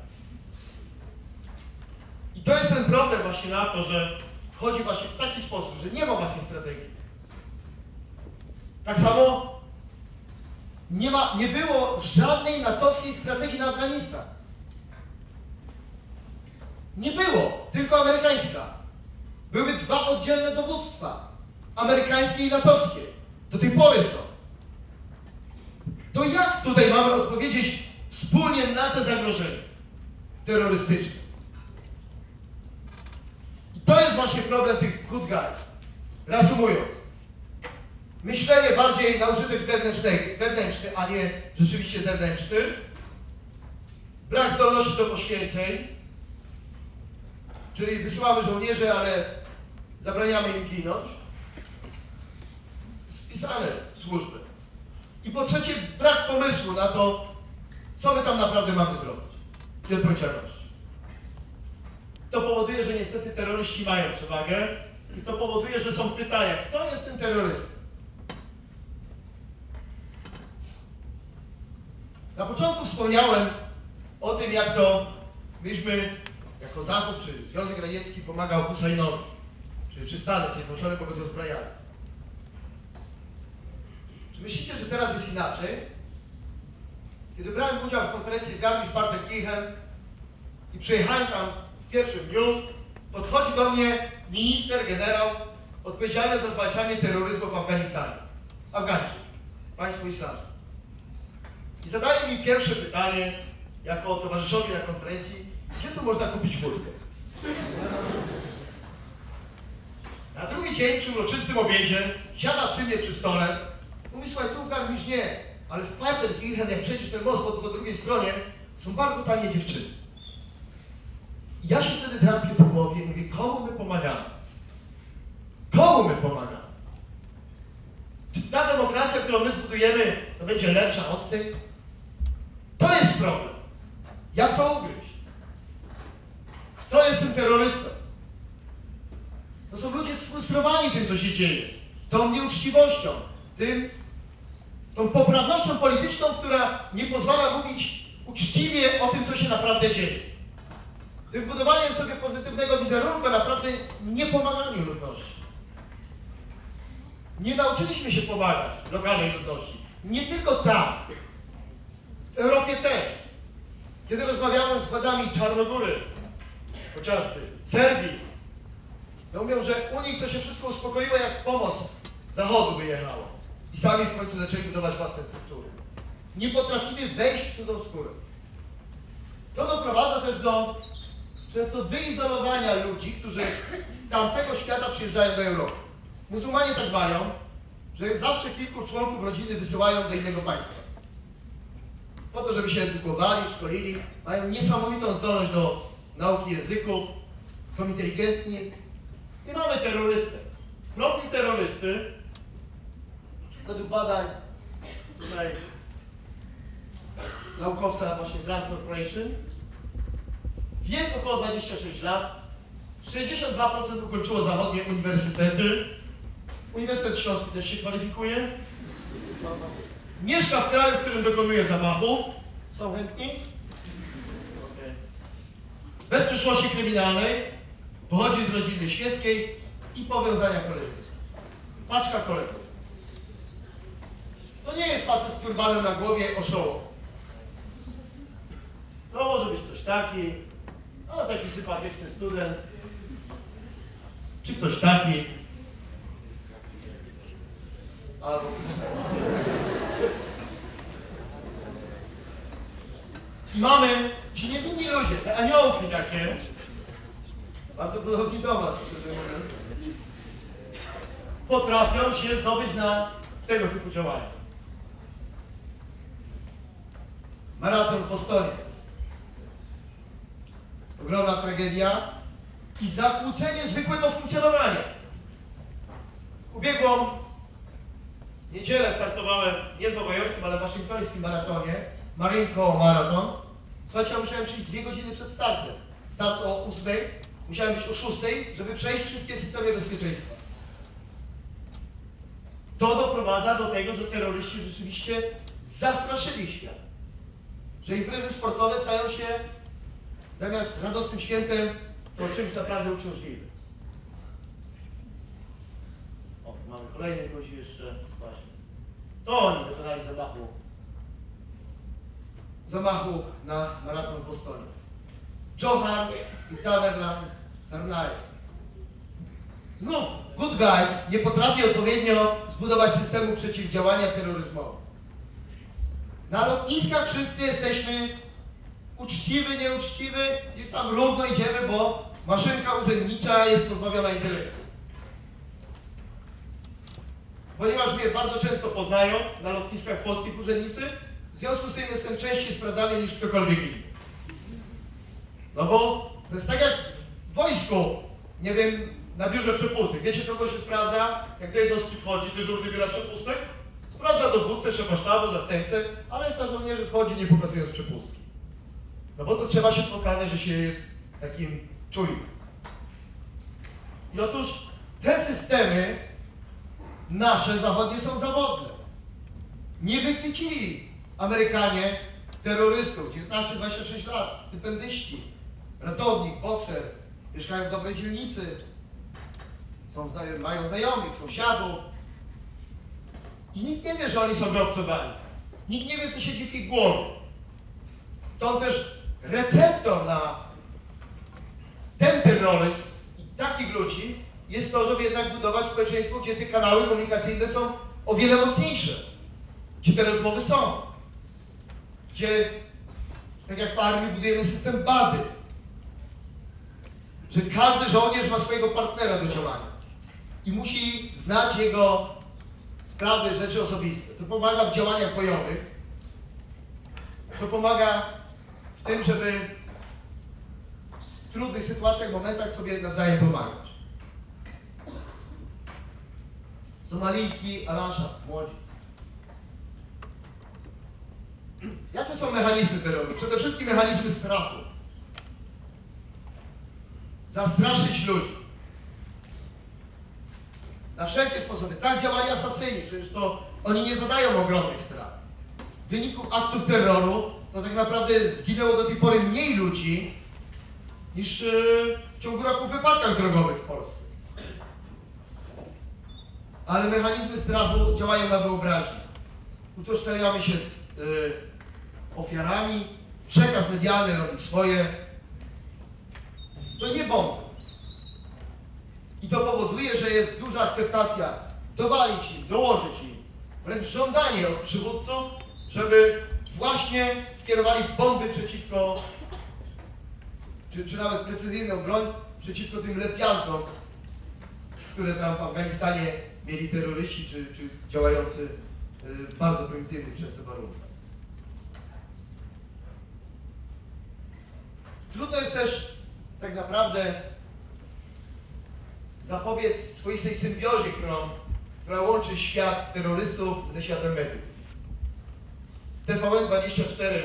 I to jest ten problem właśnie na to, że wchodzi właśnie w taki sposób, że nie ma własnej strategii. Tak samo nie, ma, nie było żadnej natowskiej strategii na Afganistan. Nie było, tylko amerykańska. Były dwa oddzielne dowództwa, amerykańskie i natowskie. Do tej pory są. To jak tutaj mamy odpowiedzieć wspólnie na te zagrożenia terrorystyczne? I to jest właśnie problem tych good guys. Reasumując, myślenie bardziej na użytek wewnętrzny, wewnętrzny, a nie rzeczywiście zewnętrzny, brak zdolności do poświęceń, czyli wysyłamy żołnierzy, ale zabraniamy im ginąć, spisane w służbę. I po trzecie, brak pomysłu na to, co my tam naprawdę mamy zrobić i odpowiedzialności. To powoduje, że niestety terroryści mają przewagę i to powoduje, że są pytania, kto jest tym terrorystą? Na początku wspomniałem o tym, jak to myśmy jako Zachód czy Związek Radziecki pomagał Husajnowi, czy, czy Stany Zjednoczone, bo go dozbrajali. Czy myślicie, że teraz jest inaczej? Kiedy brałem udział w konferencji w Garmisch-Partenkirchen i przyjechałem tam w pierwszym dniu, podchodzi do mnie minister, generał odpowiedzialny za zwalczanie terroryzmu w Afganistanie. Afgańczyk, państwo islamskie. I zadaje mi pierwsze pytanie, jako towarzyszowi na konferencji, gdzie tu można kupić wódkę? Na drugi dzień przy uroczystym obiedzie siada przy mnie przy stole, mówi, słuchaj, tu w Garmisch nie, ale w Partenkirchen, jak przejdziesz ten most po, po drugiej stronie, są bardzo tanie dziewczyny. I ja się wtedy drapię po głowie i mówię, komu my pomagamy? Komu my pomagamy? Czy ta demokracja, którą my zbudujemy, to będzie lepsza od tej? To jest problem. Jak to ugryźć? Kto jest tym terrorystą? To są ludzie sfrustrowani tym, co się dzieje. Tą nieuczciwością, tym, tą poprawnością polityczną, która nie pozwala mówić uczciwie o tym, co się naprawdę dzieje. Tym budowaniem sobie pozytywnego wizerunku, naprawdę nie pomaganiu ludności. Nie nauczyliśmy się pomagać lokalnej ludności. Nie tylko tam. W Europie też. Kiedy rozmawiałem z władzami Czarnogóry, chociażby Serbii, to mówią, że u nich to się wszystko uspokoiło, jak pomoc z Zachodu wyjechała. I sami w końcu zaczęli budować własne struktury. Nie potrafimy wejść w cudzą skórę. To doprowadza też do często wyizolowania ludzi, którzy z tamtego świata przyjeżdżają do Europy. Muzułmanie tak mają, że zawsze kilku członków rodziny wysyłają do innego państwa. Po to, żeby się edukowali, szkolili, mają niesamowitą zdolność do nauki języków, są inteligentni. I mamy terrorystę. Profil terrorysty, według badań tutaj naukowca właśnie z Rand Corporation, wiek około dwadzieścia sześć lat, sześćdziesiąt dwa procent ukończyło zachodnie uniwersytety, Uniwersytet Śląski też się kwalifikuje, mieszka w kraju, w którym dokonuje zamachów, są chętni? Okay. Bez przeszłości kryminalnej, pochodzi z rodziny świeckiej i powiązania koleżeńskie. Paczka kolegów. To nie jest facet z turbanem na głowie oszołom. To może być ktoś taki, no taki sympatyczny student, czy ktoś taki, albo ktoś taki. I mamy ci niewinni ludzie, te aniołki takie, bardzo podobni do was, szczerze mówiąc, potrafią się zdobyć na tego typu działania. Maraton w Bostonie. Ogromna tragedia i zakłócenie zwykłego funkcjonowania. W ubiegłą niedzielę startowałem nie w nowojorskim, ale w waszyngtońskim maratonie, Marine Corps Marathon. Słuchajcie, ja musiałem przyjść dwie godziny przed startem. Start o ósmej, musiałem być o szóstej, żeby przejść wszystkie systemy bezpieczeństwa. To doprowadza do tego, że terroryści rzeczywiście zastraszyli świat. Że imprezy sportowe stają się zamiast radosnym świętem, to czymś naprawdę uciążliwym. O, mamy kolejnych ludzi jeszcze, właśnie. To oni dokonali zamachu. Zamachu na maraton w Bostonie. Johar i Tamerlan Sarnaev. Znów, good guys nie potrafi odpowiednio zbudować systemu przeciwdziałania terroryzmowi. Na lotniskach wszyscy jesteśmy uczciwy, nieuczciwy, gdzieś tam równo idziemy, bo maszynka urzędnicza jest pozbawiona intelektu. ponieważ mnie bardzo często poznają na lotniskach polskich urzędnicy, w związku z tym jestem częściej sprawdzany niż ktokolwiek inny. No bo to jest tak jak w wojsku, nie wiem, na biurze przepustek. Wiecie, kogo się sprawdza, jak do jednostki wchodzi, dyżurny biura przepustek? Sprawdza dowódcę, szefa sztabu, zastępcę, a reszta żołnierzy wchodzi, nie pokazując przepustki. No bo to trzeba się pokazać, że się jest takim czujnym. I otóż te systemy nasze zachodnie są zawodne. Nie wychwycili Amerykanie terrorystów, dziewiętnaście dwadzieścia sześć lat, stypendyści, ratownik, bokser, mieszkają w dobrej dzielnicy, są, mają znajomych, sąsiadów i nikt nie wie, że oni są wyobcowani. Nikt nie wie, co siedzi w ich głowie. Stąd też receptą na ten terroryzm i takich ludzi jest to, żeby jednak budować społeczeństwo, gdzie te kanały komunikacyjne są o wiele mocniejsze, gdzie te rozmowy są, gdzie, tak jak w armii, budujemy system bady, że każdy żołnierz ma swojego partnera do działania i musi znać jego sprawy, rzeczy osobiste. To pomaga w działaniach bojowych, to pomaga w tym, żeby w trudnych sytuacjach, momentach sobie nawzajem pomagać. Somalijski Al-Shabaab, młodzi. Jakie są mechanizmy terroru? Przede wszystkim mechanizmy strachu. Zastraszyć ludzi. Na wszelkie sposoby. Tak działali asasyni, przecież to oni nie zadają ogromnych strat. W wyniku aktów terroru to tak naprawdę zginęło do tej pory mniej ludzi niż yy, w ciągu roku w wypadkach drogowych w Polsce. Ale mechanizmy strachu działają na wyobraźnię. Utożsamiamy się z yy, ofiarami, przekaz medialny robi swoje. To nie bomby. I to powoduje, że jest duża akceptacja dowalić im, dołożyć im, wręcz żądanie od przywódców, żeby właśnie skierowali bomby przeciwko, czy, czy nawet precyzyjną broń przeciwko tym lepiankom, które tam w Afganistanie mieli terroryści, czy, czy działający w bardzo prymitywnych często warunkach. Trudno jest też tak naprawdę zapobiec swoistej symbiozie, którą, która łączy świat terrorystów ze światem mediów. T V N dwadzieścia cztery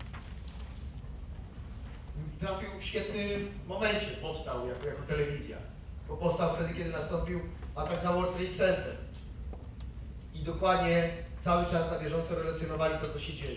trafił w świetnym momencie, powstał jako, jako telewizja. Bo powstał wtedy, kiedy nastąpił atak na World Trade Center. I dokładnie cały czas na bieżąco relacjonowali to, co się dzieje.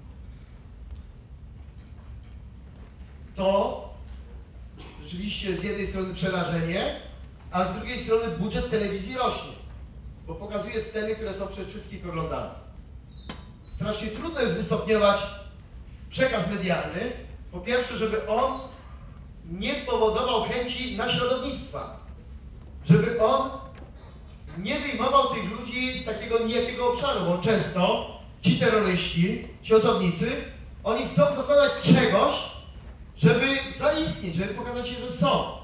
To rzeczywiście z jednej strony przerażenie, a z drugiej strony budżet telewizji rośnie, bo pokazuje sceny, które są przez wszystkich oglądane. Strasznie trudno jest wystopniować przekaz medialny, po pierwsze, żeby on nie powodował chęci naśladownictwa, żeby on nie wyjmował tych ludzi z takiego niejakiego obszaru, bo często ci terroryści, ci osobnicy, oni chcą dokonać czegoś, żeby zaistnieć, żeby pokazać się, że są.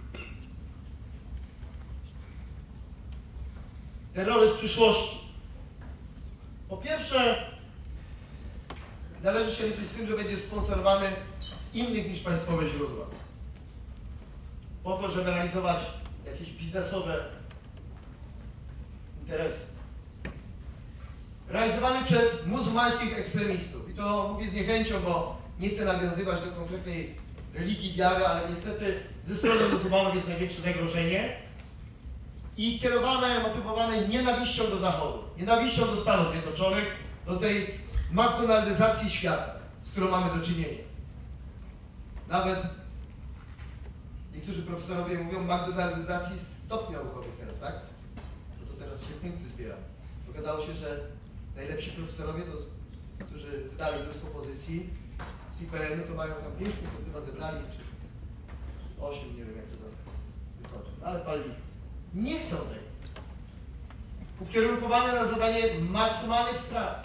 Terroryzm przyszłości. Po pierwsze, należy się liczyć z tym, że będzie sponsorowany z innych niż państwowe źródła. Po to, żeby realizować jakieś biznesowe interesy. Realizowany przez muzułmańskich ekstremistów. I to mówię z niechęcią, bo nie chcę nawiązywać do konkretnej religii, wiary, ale niestety ze strony muzułmanów jest największe zagrożenie i kierowane, motywowane nienawiścią do Zachodu, nienawiścią do Stanów Zjednoczonych, do tej McDonaldyzacji świata, z którą mamy do czynienia. Nawet niektórzy profesorowie mówią McDonaldyzacji stopni naukowych teraz, tak? No to teraz się punkty zbiera. Okazało się, że najlepsi profesorowie, to, którzy wydali mnóstwo pozycji z I P N-u, to mają tam pięć punktów chyba zebrali, czy osiem, nie wiem jak to tam wychodzi. Ale pali. Nie chcą tego. Ukierunkowane na zadanie maksymalnych strat.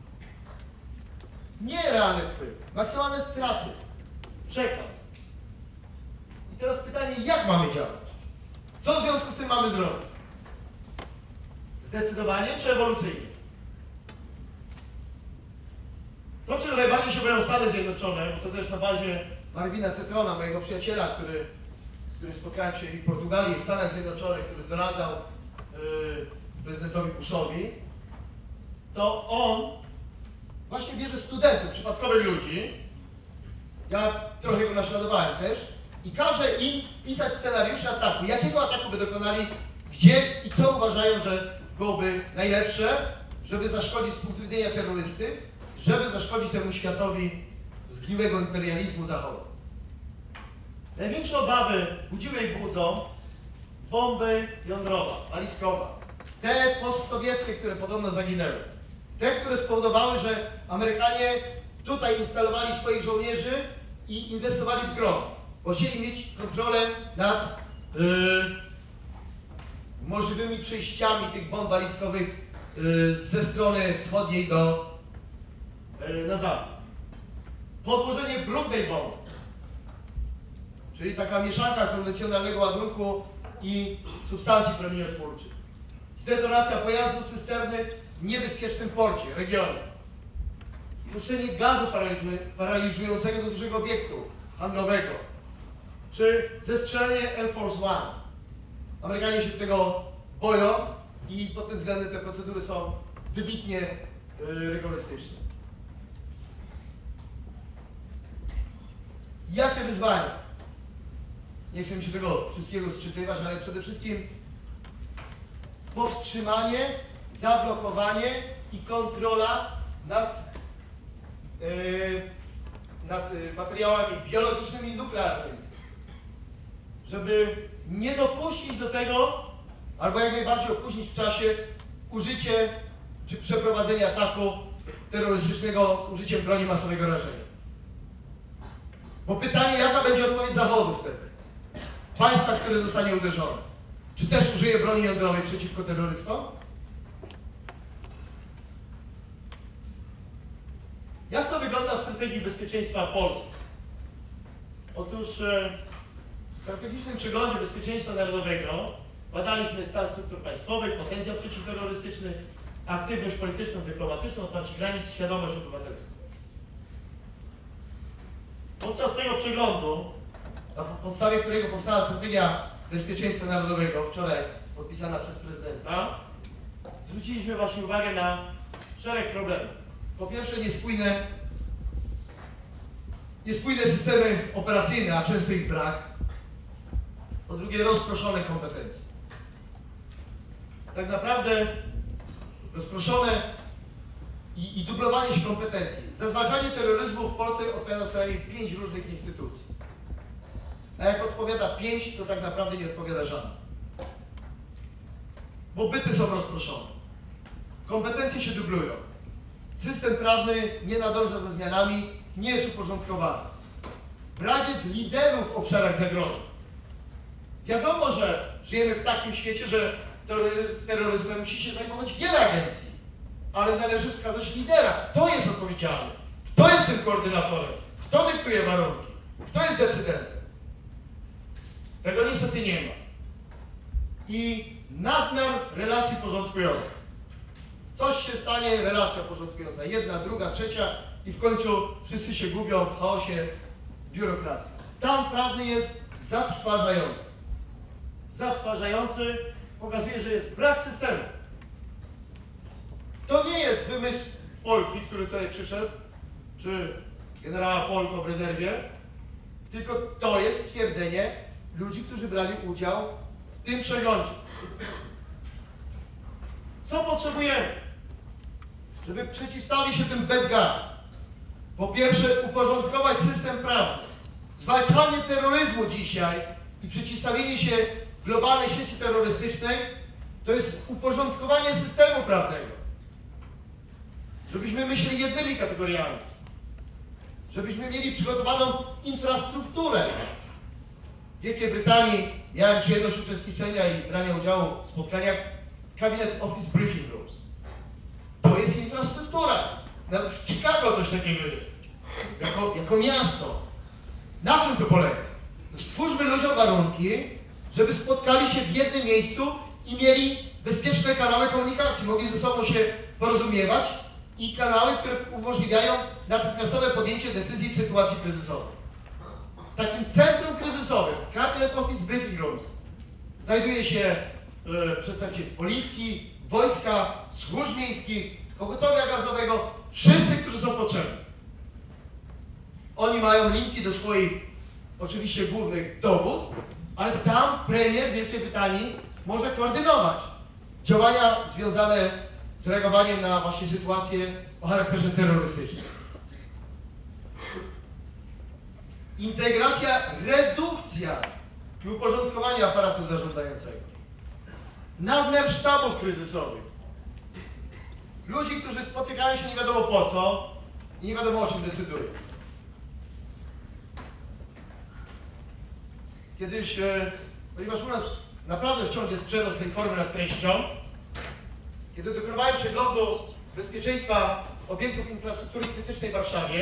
Nie realny wpływ, maksymalne straty. Przekaz. I teraz pytanie, jak mamy działać? Co w związku z tym mamy zrobić? Zdecydowanie czy ewolucyjnie? To, czym najbardziej się boją Stany Zjednoczone, bo to też na bazie Marvina Cetrona, mojego przyjaciela, który, z którym spotkałem się i w Portugalii, i w Stanach Zjednoczonych, który doradzał yy, prezydentowi Bushowi, to on właśnie bierze studentów, przypadkowych ludzi, ja trochę go naśladowałem też, i każe im pisać scenariusze ataku. Jakiego ataku by dokonali, gdzie i co uważają, że byłoby najlepsze, żeby zaszkodzić z punktu widzenia terrorysty, żeby zaszkodzić temu światowi zgniłego imperializmu Zachodu. Największe obawy budziły i budzą bomby jądrowa, walizkowa. Te postsowieckie, które podobno zaginęły. Te, które spowodowały, że Amerykanie tutaj instalowali swoich żołnierzy i inwestowali w grom, bo chcieli mieć kontrolę nad yy, możliwymi przejściami tych bomb walizkowych yy, ze strony wschodniej do yy, na zachód. Podłożenie brudnej bomby, czyli taka mieszanka konwencjonalnego ładunku i substancji promieniotwórczych. Detonacja pojazdu cysterny w niebezpiecznym porcie, regionie. Wpuszczenie gazu paraliżującego do dużego obiektu handlowego. Czy zestrzelenie Air Force One. Amerykanie się tego boją i pod tym względem te procedury są wybitnie yy, rygorystyczne. Jakie wyzwania? Nie chcę mi się tego wszystkiego sczytywać, ale przede wszystkim powstrzymanie, zablokowanie i kontrola nad, yy, nad materiałami biologicznymi i nuklearnymi. Żeby nie dopuścić do tego, albo jak najbardziej opóźnić w czasie użycie czy przeprowadzenie ataku terrorystycznego z użyciem broni masowego rażenia. Bo pytanie, jaka będzie odpowiedź Zachodu wtedy? Państwa, które zostanie uderzone. Czy też użyje broni jądrowej przeciwko terrorystom? Jak to wygląda w strategii bezpieczeństwa Polski? Otóż e, w strategicznym przeglądzie bezpieczeństwa narodowego badaliśmy stan struktur państwowych, potencjał przeciwterrorystyczny, aktywność polityczną, dyplomatyczną, otwarcie granic, świadomość obywatelską. Podczas tego przeglądu, na podstawie którego powstała strategia bezpieczeństwa narodowego, wczoraj podpisana przez prezydenta, zwróciliśmy właśnie uwagę na szereg problemów. Po pierwsze, niespójne, niespójne systemy operacyjne, a często ich brak. Po drugie, rozproszone kompetencje. Tak naprawdę rozproszone i, i dublowanie się kompetencji. Za zwalczanie terroryzmu w Polsce odpowiada co najmniej pięć różnych instytucji. A jak odpowiada pięć, to tak naprawdę nie odpowiada żadna. Bo byty są rozproszone. Kompetencje się dublują. System prawny nie nadąża za zmianami, nie jest uporządkowany. Brak jest liderów w obszarach zagrożeń. Wiadomo, że żyjemy w takim świecie, że terroryzmem musi się zajmować wiele agencji, ale należy wskazać lidera. Kto jest odpowiedzialny? Kto jest tym koordynatorem? Kto dyktuje warunki? Kto jest decydentem? Tego niestety nie ma. I nadmiar relacji porządkujących. Coś się stanie, relacja porządkująca. Jedna, druga, trzecia i w końcu wszyscy się gubią w chaosie biurokracji. Stan prawny jest zatrważający. Zatrważający pokazuje, że jest brak systemu. To nie jest wymysł Polki, który tutaj przyszedł, czy generała Polko w rezerwie, tylko to jest stwierdzenie ludzi, którzy brali udział w tym przeglądzie. Co potrzebujemy, żeby przeciwstawić się tym bad guys? Po pierwsze, uporządkować system prawny. Zwalczanie terroryzmu dzisiaj i przeciwstawienie się globalnej sieci terrorystycznej to jest uporządkowanie systemu prawnego. Żebyśmy myśleli jednymi kategoriami. Żebyśmy mieli przygotowaną infrastrukturę. W Wielkiej Brytanii miałem przyjemność uczestniczenia i brania udziału w spotkaniach w Cabinet Office Briefing Rooms. To jest infrastruktura. Nawet w Chicago coś takiego jest. Jako, jako miasto. Na czym to polega? Stwórzmy ludziom warunki, żeby spotkali się w jednym miejscu i mieli bezpieczne kanały komunikacji, mogli ze sobą się porozumiewać i kanały, które umożliwiają natychmiastowe podjęcie decyzji w sytuacji kryzysowej. W takim centrum kryzysowym, w Cabinet Office Briefing Rooms, znajduje się e, przedstawiciel policji, wojska, służb miejskich, pogotowia gazowego, wszyscy, którzy są potrzebni. Oni mają linki do swoich, oczywiście głównych dowództw, ale tam premier Wielkiej Brytanii może koordynować działania związane z reagowaniem na właśnie sytuacje o charakterze terrorystycznym. Integracja, redukcja i uporządkowanie aparatu zarządzającego. Nadmiar sztabów kryzysowych. Ludzi, którzy spotykają się nie wiadomo po co i nie wiadomo o czym decydują. Kiedyś, e, ponieważ u nas naprawdę wciąż jest przerost tej formy nad treścią, kiedy dokonywałem przeglądu bezpieczeństwa obiektów infrastruktury krytycznej w Warszawie,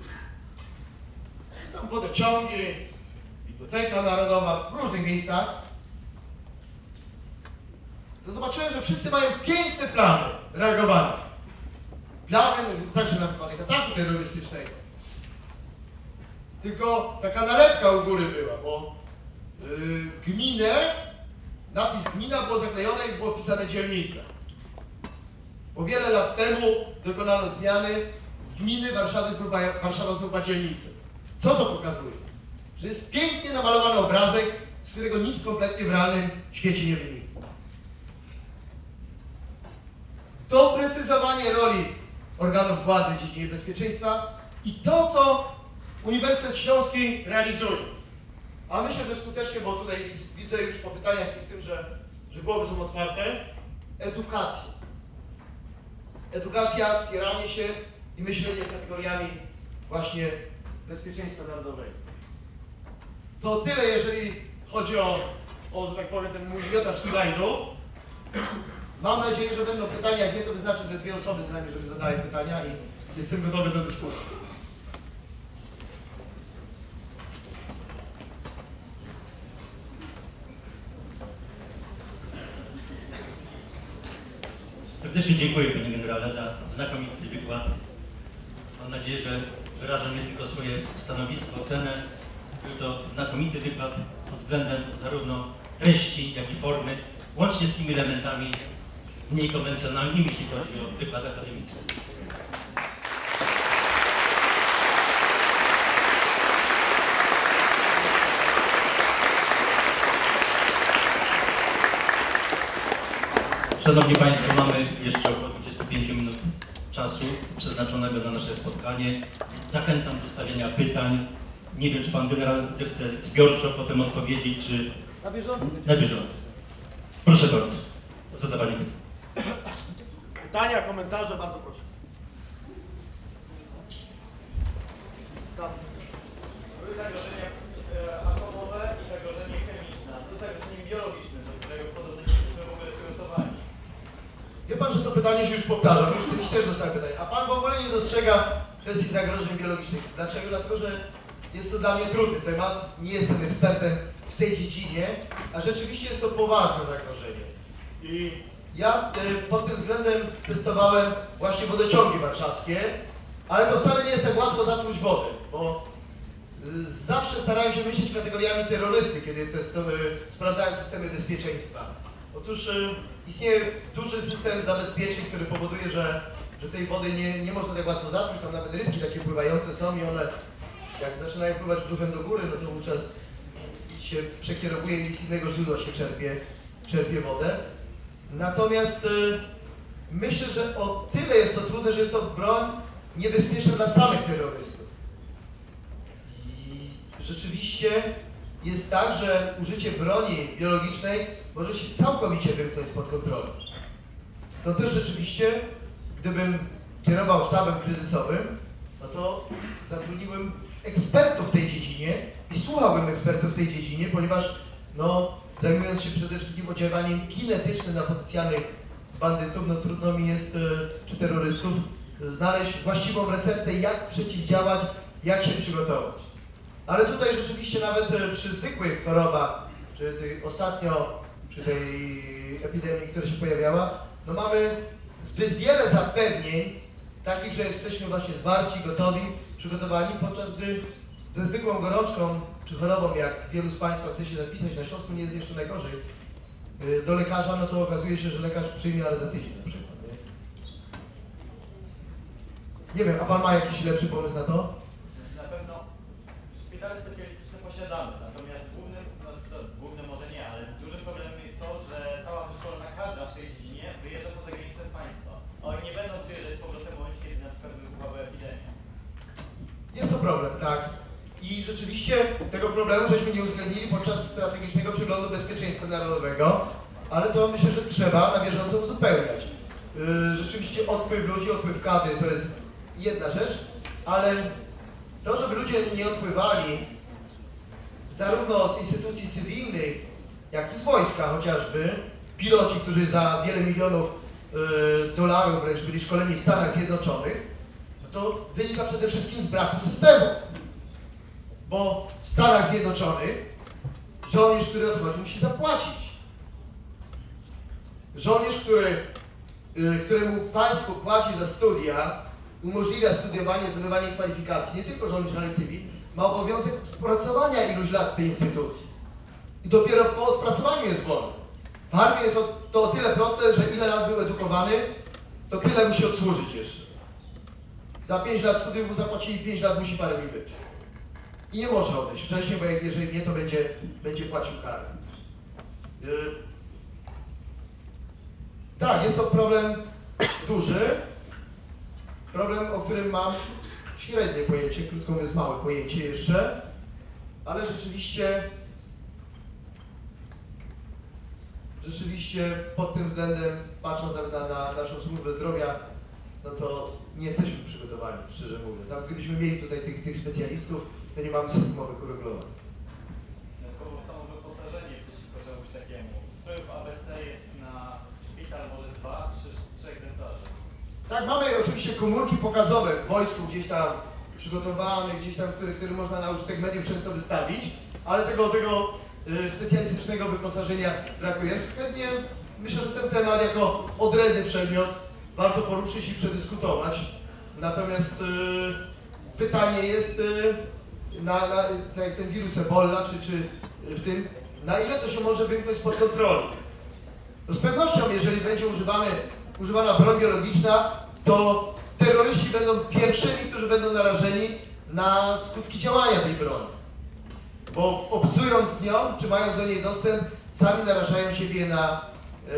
tam wodociągi, Biblioteka Narodowa, w różnych miejscach, to zobaczyłem, że wszyscy mają piękne plany reagowania. Plany także na wypadek ataku terrorystycznego. Tylko taka nalepka u góry była, bo yy, gminę, napis gmina było zaklejone i było wpisane dzielnica. Bo wiele lat temu dokonano zmiany z gminy Warszawy znów ma, Warszawa znów ma dzielnicę. Co to pokazuje? Że jest pięknie namalowany obrazek, z którego nic kompletnie w realnym świecie nie wynika. Doprecyzowanie roli organów władzy w dziedzinie bezpieczeństwa i to, co Uniwersytet Śląski realizuje. A myślę, że skutecznie, bo tutaj widzę już po pytaniach i w tym, że, że głowy są otwarte, edukacja. Edukacja, wspieranie się i myślenie kategoriami właśnie bezpieczeństwa narodowego. To tyle, jeżeli chodzi o, o że tak powiem, ten mój miotacz slajdu. Mam nadzieję, że będą pytania. Jak nie, to wystarczy, że dwie osoby z nami, żeby zadały pytania i jestem gotowy do dyskusji. Serdecznie dziękuję Panie Generale za znakomity wykład. Mam nadzieję, że wyrażę nie tylko swoje stanowisko, ocenę. Był to znakomity wykład pod względem zarówno treści, jak i formy, łącznie z tymi elementami mniej konwencjonalnymi, jeśli chodzi o wykład akademicki. Szanowni Państwo, mamy jeszcze około dwudziestu pięciu minut czasu przeznaczonego na nasze spotkanie. Zachęcam do stawiania pytań. Nie wiem, czy Pan Generał zechce zbiorczo potem odpowiedzieć, czy... Na bieżąco. Na bieżąco. Proszę bardzo o zadawanie pytań. Pytania, komentarze, bardzo proszę. Tam. Były zagrożenia atomowe i zagrożenie chemiczne. A co z zagrożeniem biologicznym, do którego podobno nie jesteśmy w ogóle przygotowani? Wie Pan, że to pytanie się już powtarza, bo już kiedyś też dostałem pytanie. A Pan w ogóle nie dostrzega kwestii zagrożeń biologicznych. Dlaczego? Dlatego, że jest to dla mnie trudny temat. Nie jestem ekspertem w tej dziedzinie, a rzeczywiście jest to poważne zagrożenie. I ja y, pod tym względem testowałem właśnie wodociągi warszawskie, ale to wcale nie jest tak łatwo zatruć wodę, bo y, zawsze starałem się myśleć kategoriami terrorysty, kiedy testowy, sprawdzałem systemy bezpieczeństwa. Otóż y, istnieje duży system zabezpieczeń, który powoduje, że, że tej wody nie, nie można tak łatwo zatruć. Tam nawet rybki takie pływające są i one, jak zaczynają pływać brzuchem do góry, no to wówczas się przekierowuje i z innego źródła się czerpie, czerpie wodę. Natomiast y, myślę, że o tyle jest to trudne, że jest to broń niebezpieczna dla samych terrorystów. I rzeczywiście jest tak, że użycie broni biologicznej może się całkowicie wymknąć spod kontroli. Stąd też rzeczywiście, gdybym kierował sztabem kryzysowym, no to zatrudniłbym ekspertów w tej dziedzinie i słuchałbym ekspertów w tej dziedzinie, ponieważ no, zajmując się przede wszystkim oddziaływaniem kinetycznym na potencjalnych bandytów, no trudno mi jest, czy terrorystów, znaleźć właściwą receptę, jak przeciwdziałać, jak się przygotować. Ale tutaj rzeczywiście nawet przy zwykłych chorobach, czy tych ostatnio przy tej epidemii, która się pojawiała, no mamy zbyt wiele zapewnień, takich, że jesteśmy właśnie zwarci, gotowi, przygotowani, podczas gdy ze zwykłą gorączką czy chorobą, jak wielu z Państwa chce się zapisać, na Śląsku nie jest jeszcze najgorzej, do lekarza, no to okazuje się, że lekarz przyjmie, ale za tydzień na przykład. Nie, nie wiem, a Pan ma jakiś lepszy pomysł na to? Znaczy na pewno szpitale specjalistyczne posiadamy, natomiast głównym, znaczy to, głównym może nie, ale dużym problemem jest to, że cała wyszkolona kadra w tej dziedzinie wyjeżdża poza granice państwa. Oni nie będą przyjeżdżać z powrotem w momencie, kiedy na przykład wybuchłaby epidemia. Jest to problem, tak. I rzeczywiście tego problemu żeśmy nie uwzględnili podczas strategicznego przeglądu bezpieczeństwa narodowego, ale to myślę, że trzeba na bieżąco uzupełniać. Yy, rzeczywiście odpływ ludzi, odpływ kadry to jest jedna rzecz, ale to, żeby ludzie nie odpływali zarówno z instytucji cywilnych, jak i z wojska chociażby, piloci, którzy za wiele milionów yy, dolarów wręcz byli szkoleni w Stanach Zjednoczonych, no to wynika przede wszystkim z braku systemu. Bo w Stanach Zjednoczonych żołnierz, który odchodzi, musi zapłacić. Żołnierz, który, yy, któremu państwo płaci za studia, umożliwia studiowanie, zdobywanie kwalifikacji, nie tylko żołnierz, ale cywil, ma obowiązek odpracowania iluś lat w tej instytucji. I dopiero po odpracowaniu jest wolny. W armii jest to o tyle proste, że ile lat był edukowany, to tyle musi odsłużyć jeszcze. Za pięć lat studiów mu zapłacili, pięć lat musi parę mi być. I nie może odejść wcześniej, bo jeżeli nie, to będzie, będzie płacił karę. Yy. Tak, jest to problem duży. Problem, o którym mam średnie pojęcie, krótko mówiąc małe pojęcie jeszcze, ale rzeczywiście, rzeczywiście pod tym względem, patrząc nawet na, na naszą służbę zdrowia, no to nie jesteśmy przygotowani, szczerze mówiąc. Nawet gdybyśmy mieli tutaj tych, tych specjalistów, to nie mamy systemowych uregulowań. Dodatkowo samo wyposażenie przeciwko czemuś takiemu. Strojów A B C jest na szpital może dwa, trzy, trzy egzemplarze. Tak, mamy oczywiście komórki pokazowe w wojsku gdzieś tam przygotowane, gdzieś tam, które, które można na użytek mediów często wystawić, ale tego, tego y, specjalistycznego wyposażenia brakuje. Chętnie myślę, że ten temat jako odrębny przedmiot warto poruszyć i przedyskutować. Natomiast y, pytanie jest, y, na, na, tak jak ten wirus Ebola, czy, czy w tym, na ile to się może wymknąć spod kontroli. No z pewnością, jeżeli będzie używany, używana broń biologiczna, to terroryści będą pierwszymi, którzy będą narażeni na skutki działania tej broni. Bo obcując nią, czy mając do niej dostęp, sami narażają siebie na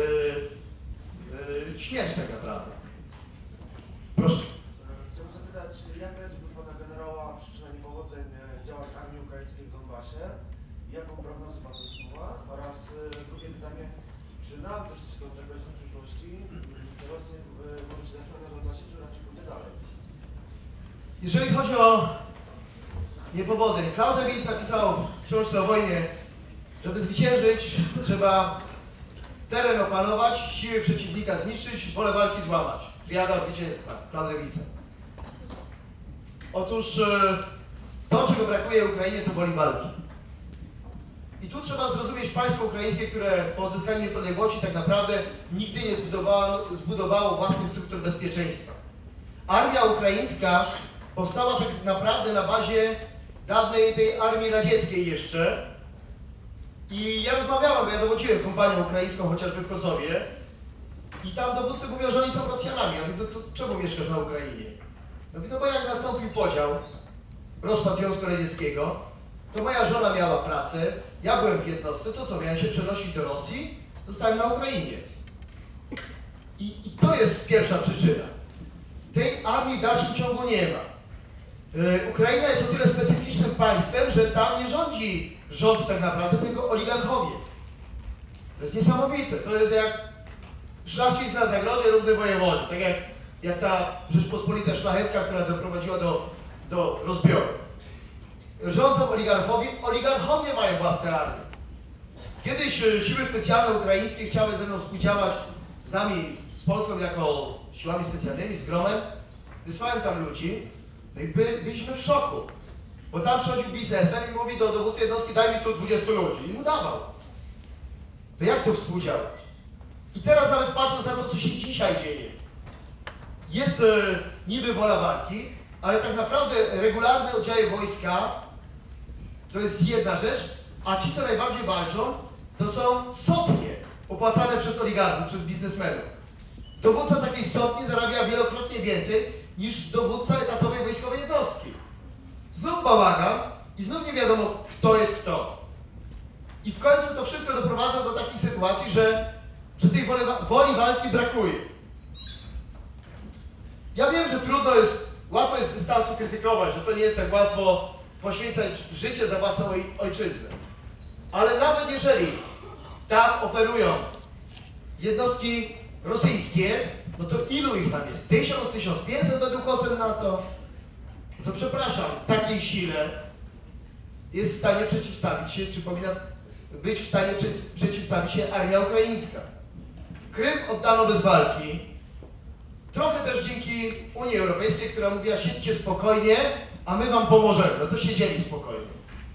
yy, yy, śmierć tak naprawdę. Proszę. Chciałbym zapytać, jaka jest według pana generała przyczyna niepowodzeń działań armii ukraińskiej w Donbasie? Jaką prognozę pan wysuwa? Oraz drugie pytanie, czy nam też coś do czegoś w przyszłości, czy Rosja może się zacząć na Donbasie, czy raczej pójdzie dalej? Jeżeli chodzi o niepowodzeń, Clausewitz napisał w książce o wojnie, żeby zwyciężyć, trzeba teren opanować, siły przeciwnika zniszczyć, wolę walki złamać. Triada zwycięstwa, Clausewitza. Otóż to, czego brakuje Ukrainie, to woli walki. I tu trzeba zrozumieć państwo ukraińskie, które po odzyskaniu niepodległości tak naprawdę nigdy nie zbudowało, zbudowało własnych struktur bezpieczeństwa. Armia ukraińska powstała tak naprawdę na bazie dawnej tej armii radzieckiej jeszcze. I ja rozmawiałem, bo ja dowodziłem kompanią ukraińską chociażby w Kosowie. I tam dowódcy mówią, że oni są Rosjanami. Ja mówię, to, to czemu mieszkasz na Ukrainie? No, no bo jak nastąpił podział, rozpad Związku Radzieckiego, to moja żona miała pracę, ja byłem w jednostce, to co, miałem się przenosić do Rosji? Zostałem na Ukrainie. I, I to jest pierwsza przyczyna. Tej armii w dalszym ciągu nie ma. Yy, Ukraina jest o tyle specyficznym państwem, że tam nie rządzi rząd tak naprawdę, tylko oligarchowie. To jest niesamowite. To jest jak szlachcic na zagrodzie, równy wojewodzie. Tak jak, jak ta Rzeczpospolita szlachecka, która doprowadziła do, do rozbioru. Rządzą oligarchowie, oligarchowie mają własne armie. Kiedyś siły specjalne ukraińskie chciały ze mną współdziałać z nami, z Polską jako siłami specjalnymi, z gromem. Wysłałem tam ludzi, no i by, byliśmy w szoku. Bo tam przychodził biznesmen i mówi do dowódcy jednostki, daj mi tu dwudziestu ludzi. I mu dawał. to jak to współdziałać? I teraz nawet patrząc na to, co się dzisiaj dzieje, jest e, niby wola walki, ale tak naprawdę regularne oddziały wojska to jest jedna rzecz, a ci, co najbardziej walczą, to są sotnie opłacane przez oligarchów, przez biznesmenów. Dowódca takiej sotni zarabia wielokrotnie więcej niż dowódca etatowej wojskowej jednostki. Znów bałagan i znów nie wiadomo, kto jest kto. I w końcu to wszystko doprowadza do takich sytuacji, że, że tej woli, woli walki brakuje. Ja wiem, że trudno jest, łatwo jest z dystansu krytykować, że to nie jest tak łatwo poświęcać życie za własną oj, ojczyznę. Ale nawet jeżeli tam operują jednostki rosyjskie, no to ilu ich tam jest? Tysiąc, tysiąc pięćset według ocen NATO? To przepraszam, takiej sile jest w stanie przeciwstawić się, czy powinna być w stanie przeciwstawić się armia ukraińska. Krym oddano bez walki, trochę też dzięki Unii Europejskiej, która mówiła, siedźcie spokojnie, a my wam pomożemy. No to siedzieli spokojnie.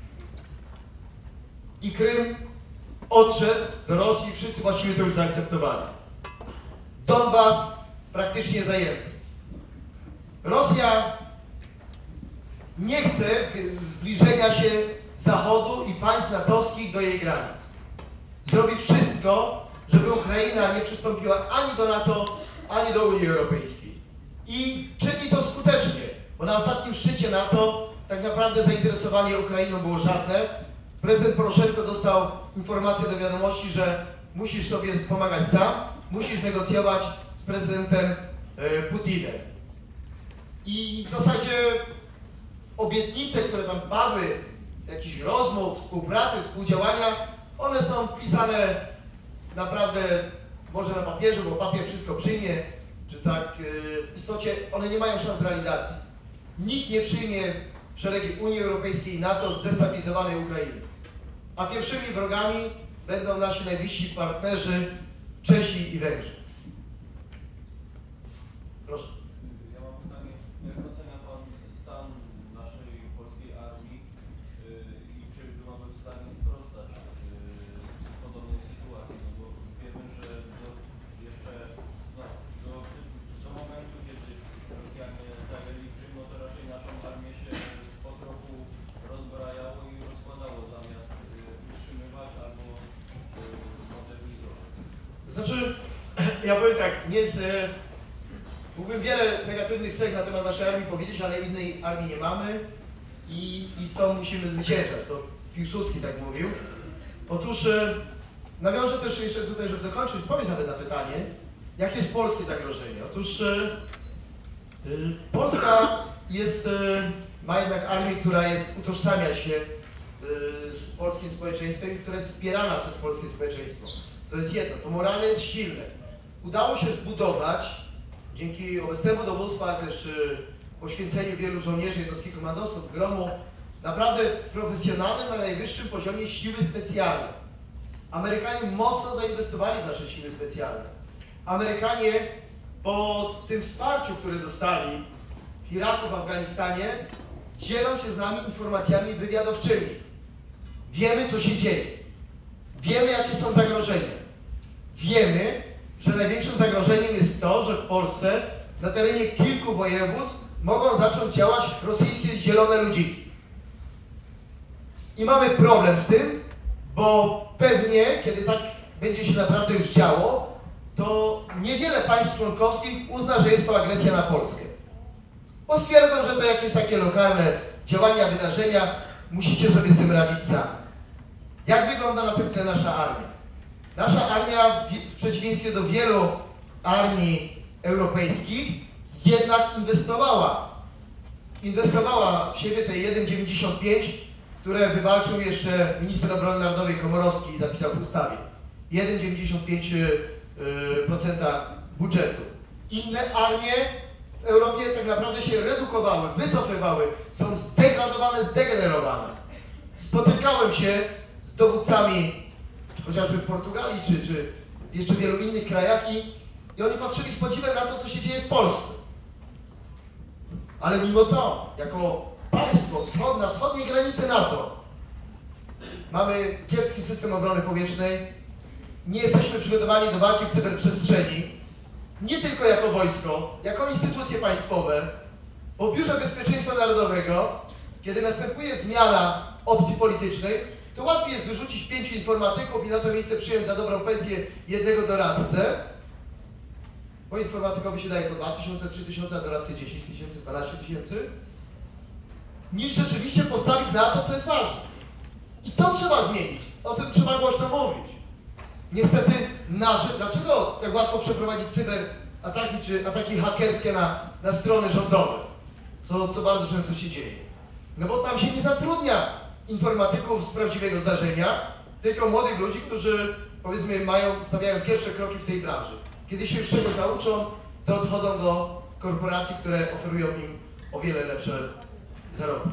I Krym odszedł do Rosji, wszyscy właściwie to już zaakceptowali. Donbas praktycznie zajęty. Rosja nie chce zbliżenia się Zachodu i państw natowskich do jej granic. Zrobi wszystko, żeby Ukraina nie przystąpiła ani do NATO, ani do Unii Europejskiej. I czyni to skutecznie, bo na ostatnim szczycie NATO tak naprawdę zainteresowanie Ukrainą było żadne. Prezydent Poroszenko dostał informację do wiadomości, że musisz sobie pomagać sam, musisz negocjować z prezydentem e, Putinem. I w zasadzie obietnice, które tam padły, jakichś rozmów, współpracy, współdziałania, one są pisane naprawdę może na papierze, bo papier wszystko przyjmie, czy tak w istocie one nie mają szans realizacji. Nikt nie przyjmie w szeregi Unii Europejskiej i NATO zdestabilizowanej Ukrainy. A pierwszymi wrogami będą nasi najbliżsi partnerzy Czesi i Węgrzy. Proszę. Ja mam pytanie, jak ocenia Pan stan naszej polskiej armii yy, i czy byłaby w stanie sprostać yy, podobnej sytuacji? No bo wiemy, że do, jeszcze no, do, do momentu, kiedy Rosjanie zajęli Krym, no to raczej naszą armię się po trochu rozbrajało i rozkładało zamiast yy, utrzymywać albo yy, modernizować. Znaczy, ja powiem tak, nie jest... Mógłbym wiele negatywnych cech na temat naszej armii powiedzieć, ale innej armii nie mamy i, i z tą musimy zwyciężać. To Piłsudski tak mówił. Otóż nawiążę też jeszcze tutaj, żeby dokończyć, odpowiedź nawet na pytanie, jakie jest polskie zagrożenie. Otóż y, y, Polska jest, y, ma jednak armię, która jest, utożsamia się y, z polskim społeczeństwem, która jest wspierana przez polskie społeczeństwo. To jest jedno, to moralnie jest silne. Udało się zbudować dzięki obecnemu dowództwu, ale też y, poświęceniu wielu żołnierzy, jednostkich komandosów, gromu, naprawdę profesjonalne na najwyższym poziomie siły specjalne. Amerykanie mocno zainwestowali w nasze siły specjalne. Amerykanie po tym wsparciu, które dostali w Iraku, w Afganistanie, dzielą się z nami informacjami wywiadowczymi. Wiemy, co się dzieje. Wiemy, jakie są zagrożenia. Wiemy, że największym zagrożeniem jest to, że w Polsce na terenie kilku województw mogą zacząć działać rosyjskie zielone ludziki. I mamy problem z tym, bo pewnie, kiedy tak będzie się naprawdę już działo, to niewiele państw członkowskich uzna, że jest to agresja na Polskę. Bo stwierdzą, że to jakieś takie lokalne działania, wydarzenia, musicie sobie z tym radzić sami. Jak wygląda na tym tle nasza armia? Nasza armia, w przeciwieństwie do wielu armii europejskich, jednak inwestowała. Inwestowała w siebie te jeden przecinek dziewięćdziesiąt pięć, które wywalczył jeszcze minister obrony narodowej Komorowski i zapisał w ustawie. jeden przecinek dziewięćdziesiąt pięć procent budżetu. Inne armie w Europie tak naprawdę się redukowały, wycofywały, są zdegradowane, zdegenerowane. Spotykałem się z dowódcami chociażby w Portugalii, czy, czy jeszcze w wielu innych krajach i, i oni patrzyli z podziwem na to, co się dzieje w Polsce. Ale mimo to, jako państwo wschod, na wschodniej granicy NATO mamy kiepski system obrony powietrznej, nie jesteśmy przygotowani do walki w cyberprzestrzeni, nie tylko jako wojsko, jako instytucje państwowe, bo w Biurze Bezpieczeństwa Narodowego, kiedy następuje zmiana opcji politycznej, to łatwiej jest wyrzucić pięciu informatyków i na to miejsce przyjąć za dobrą pensję jednego doradcę, bo informatykowi się daje po dwa tysiące, trzy tysiące, a doradcy dziesięć tysięcy, dwanaście tysięcy, niż rzeczywiście postawić na to, co jest ważne. I to trzeba zmienić, o tym trzeba głośno mówić. Niestety, nasze, dlaczego tak łatwo przeprowadzić cyberataki czy ataki hakerskie na, na strony rządowe, co, co bardzo często się dzieje? No bo tam się nie zatrudnia informatyków z prawdziwego zdarzenia, tylko młodych ludzi, którzy, powiedzmy, mają, stawiają pierwsze kroki w tej branży. Kiedy się już czegoś nauczą, to odchodzą do korporacji, które oferują im o wiele lepsze zarobki.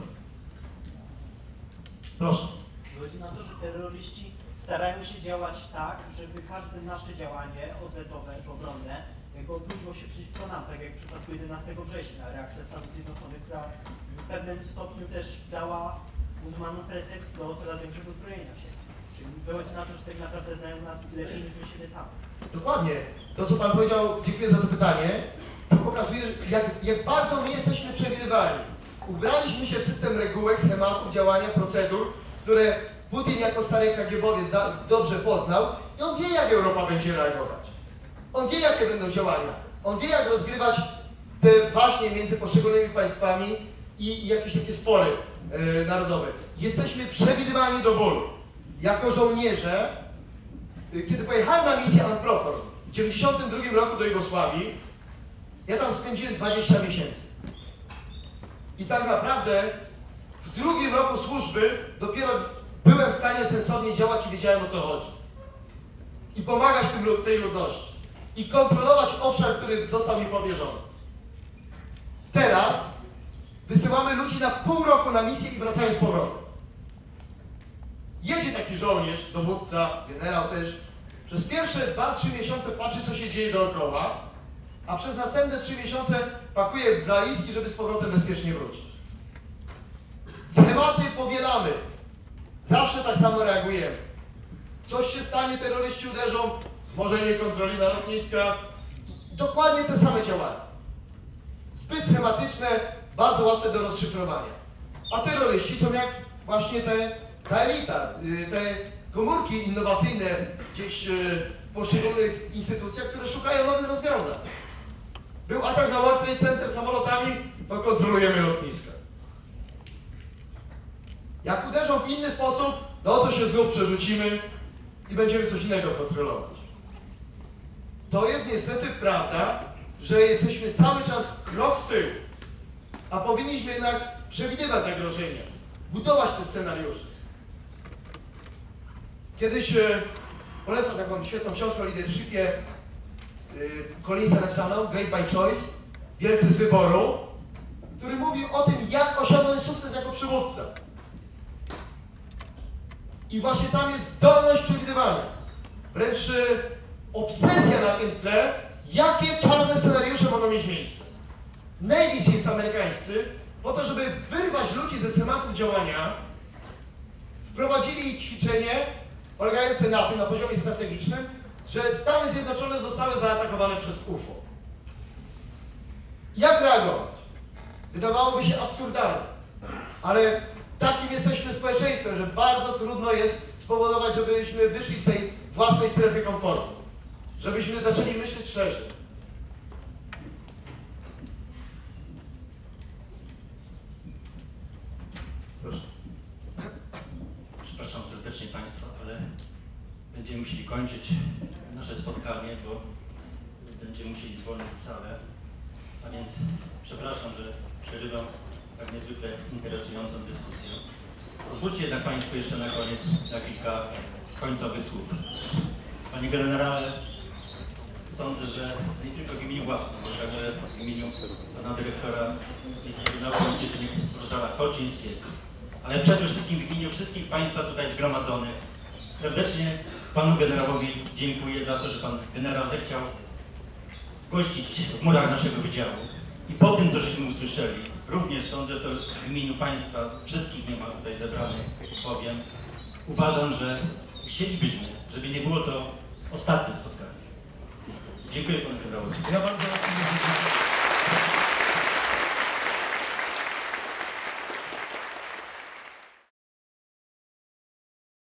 Proszę. Chodzi na to, że terroryści starają się działać tak, żeby każde nasze działanie odwetowe czy obronne jakby obróciło się przeciwko nam, tak jak w przypadku jedenastego września, reakcja Stanów Zjednoczonych, która w pewnym stopniu też dała muzułmanom pretekst do coraz większego zbrojenia się. Czyli wychodzi na to, że tak naprawdę znają nas lepiej niż my siebie sami. Dokładnie. To, co Pan powiedział, dziękuję za to pytanie, to pokazuje, jak, jak bardzo my jesteśmy przewidywalni. Ubraliśmy się w system regułek, schematów, działania, procedur, które Putin jako stary kagiebowiec dobrze poznał i on wie, jak Europa będzie reagować. On wie, jakie będą działania. On wie, jak rozgrywać te ważnie między poszczególnymi państwami i, i jakieś takie spory e, narodowe. Jesteśmy przewidywalni do bólu. Jako żołnierze, e, kiedy pojechałem na misję Anprofor w dziewięćdziesiątym drugim roku do Jugosławii, ja tam spędziłem dwadzieścia miesięcy. I tak naprawdę w drugim roku służby dopiero byłem w stanie sensownie działać i wiedziałem, o co chodzi. I pomagać tym, tej ludności. I kontrolować obszar, który został mi powierzony. Teraz wysyłamy ludzi na pół roku na misję i wracają z powrotem. Jedzie taki żołnierz, dowódca, generał też, przez pierwsze dwa trzy miesiące patrzy, co się dzieje dookoła, a przez następne trzy miesiące pakuje walizki, żeby z powrotem bezpiecznie wrócić. Schematy powielamy. Zawsze tak samo reagujemy. Coś się stanie, terroryści uderzą, wzmożenie kontroli na lotniska. Dokładnie te same działania. Zbyt schematyczne, bardzo łatwe do rozszyfrowania. A terroryści są jak właśnie te, ta elita, te komórki innowacyjne gdzieś w poszczególnych instytucjach, które szukają nowych rozwiązań. Był atak na World Trade Center samolotami, to kontrolujemy lotniska. Jak uderzą w inny sposób, no to się znów przerzucimy i będziemy coś innego kontrolować. To jest niestety prawda, że jesteśmy cały czas krok z tyłu, a powinniśmy jednak przewidywać zagrożenia, budować te scenariusze. Kiedyś e, polecam taką świetną książkę o leadershipie e, Collinsa napisaną, Great by Choice, Wielcy z wyboru, który mówi o tym, jak osiągnąć sukces jako przywódca. I właśnie tam jest zdolność przewidywania. Wręcz e, obsesja na tym tle, jakie czarne scenariusze mogą mieć miejsce. Navy Seals amerykańscy, po to, żeby wyrwać ludzi ze schematów działania, wprowadzili ćwiczenie polegające na tym, na poziomie strategicznym, że Stany Zjednoczone zostały zaatakowane przez U F O. Jak reagować? Wydawałoby się absurdalne, ale takim jesteśmy społeczeństwem, że bardzo trudno jest spowodować, żebyśmy wyszli z tej własnej strefy komfortu, żebyśmy zaczęli myśleć szerzej. Proszę. Przepraszam serdecznie Państwa, ale będziemy musieli kończyć nasze spotkanie, bo będziemy musieli zwolnić salę. A więc przepraszam, że przerywam tak niezwykle interesującą dyskusję. Pozwólcie jednak Państwo jeszcze na koniec na kilka końcowych słów. Panie generale, sądzę, że nie tylko w imieniu własnym, ale także w imieniu pana dyrektora Instytutu Nauk Politycznych Ryszarda Koczyńskiego, ale przede wszystkim w imieniu wszystkich Państwa tutaj zgromadzonych, serdecznie panu generałowi dziękuję za to, że pan generał zechciał gościć w murach naszego wydziału. I po tym, co żeśmy usłyszeli, również sądzę, to w imieniu Państwa, wszystkich nie ma tutaj zebranych, powiem, uważam, że chcielibyśmy, żeby nie było to ostatnie spotkanie. Dziękuję panu generałowi. Ja bardzo serdecznie dziękuję.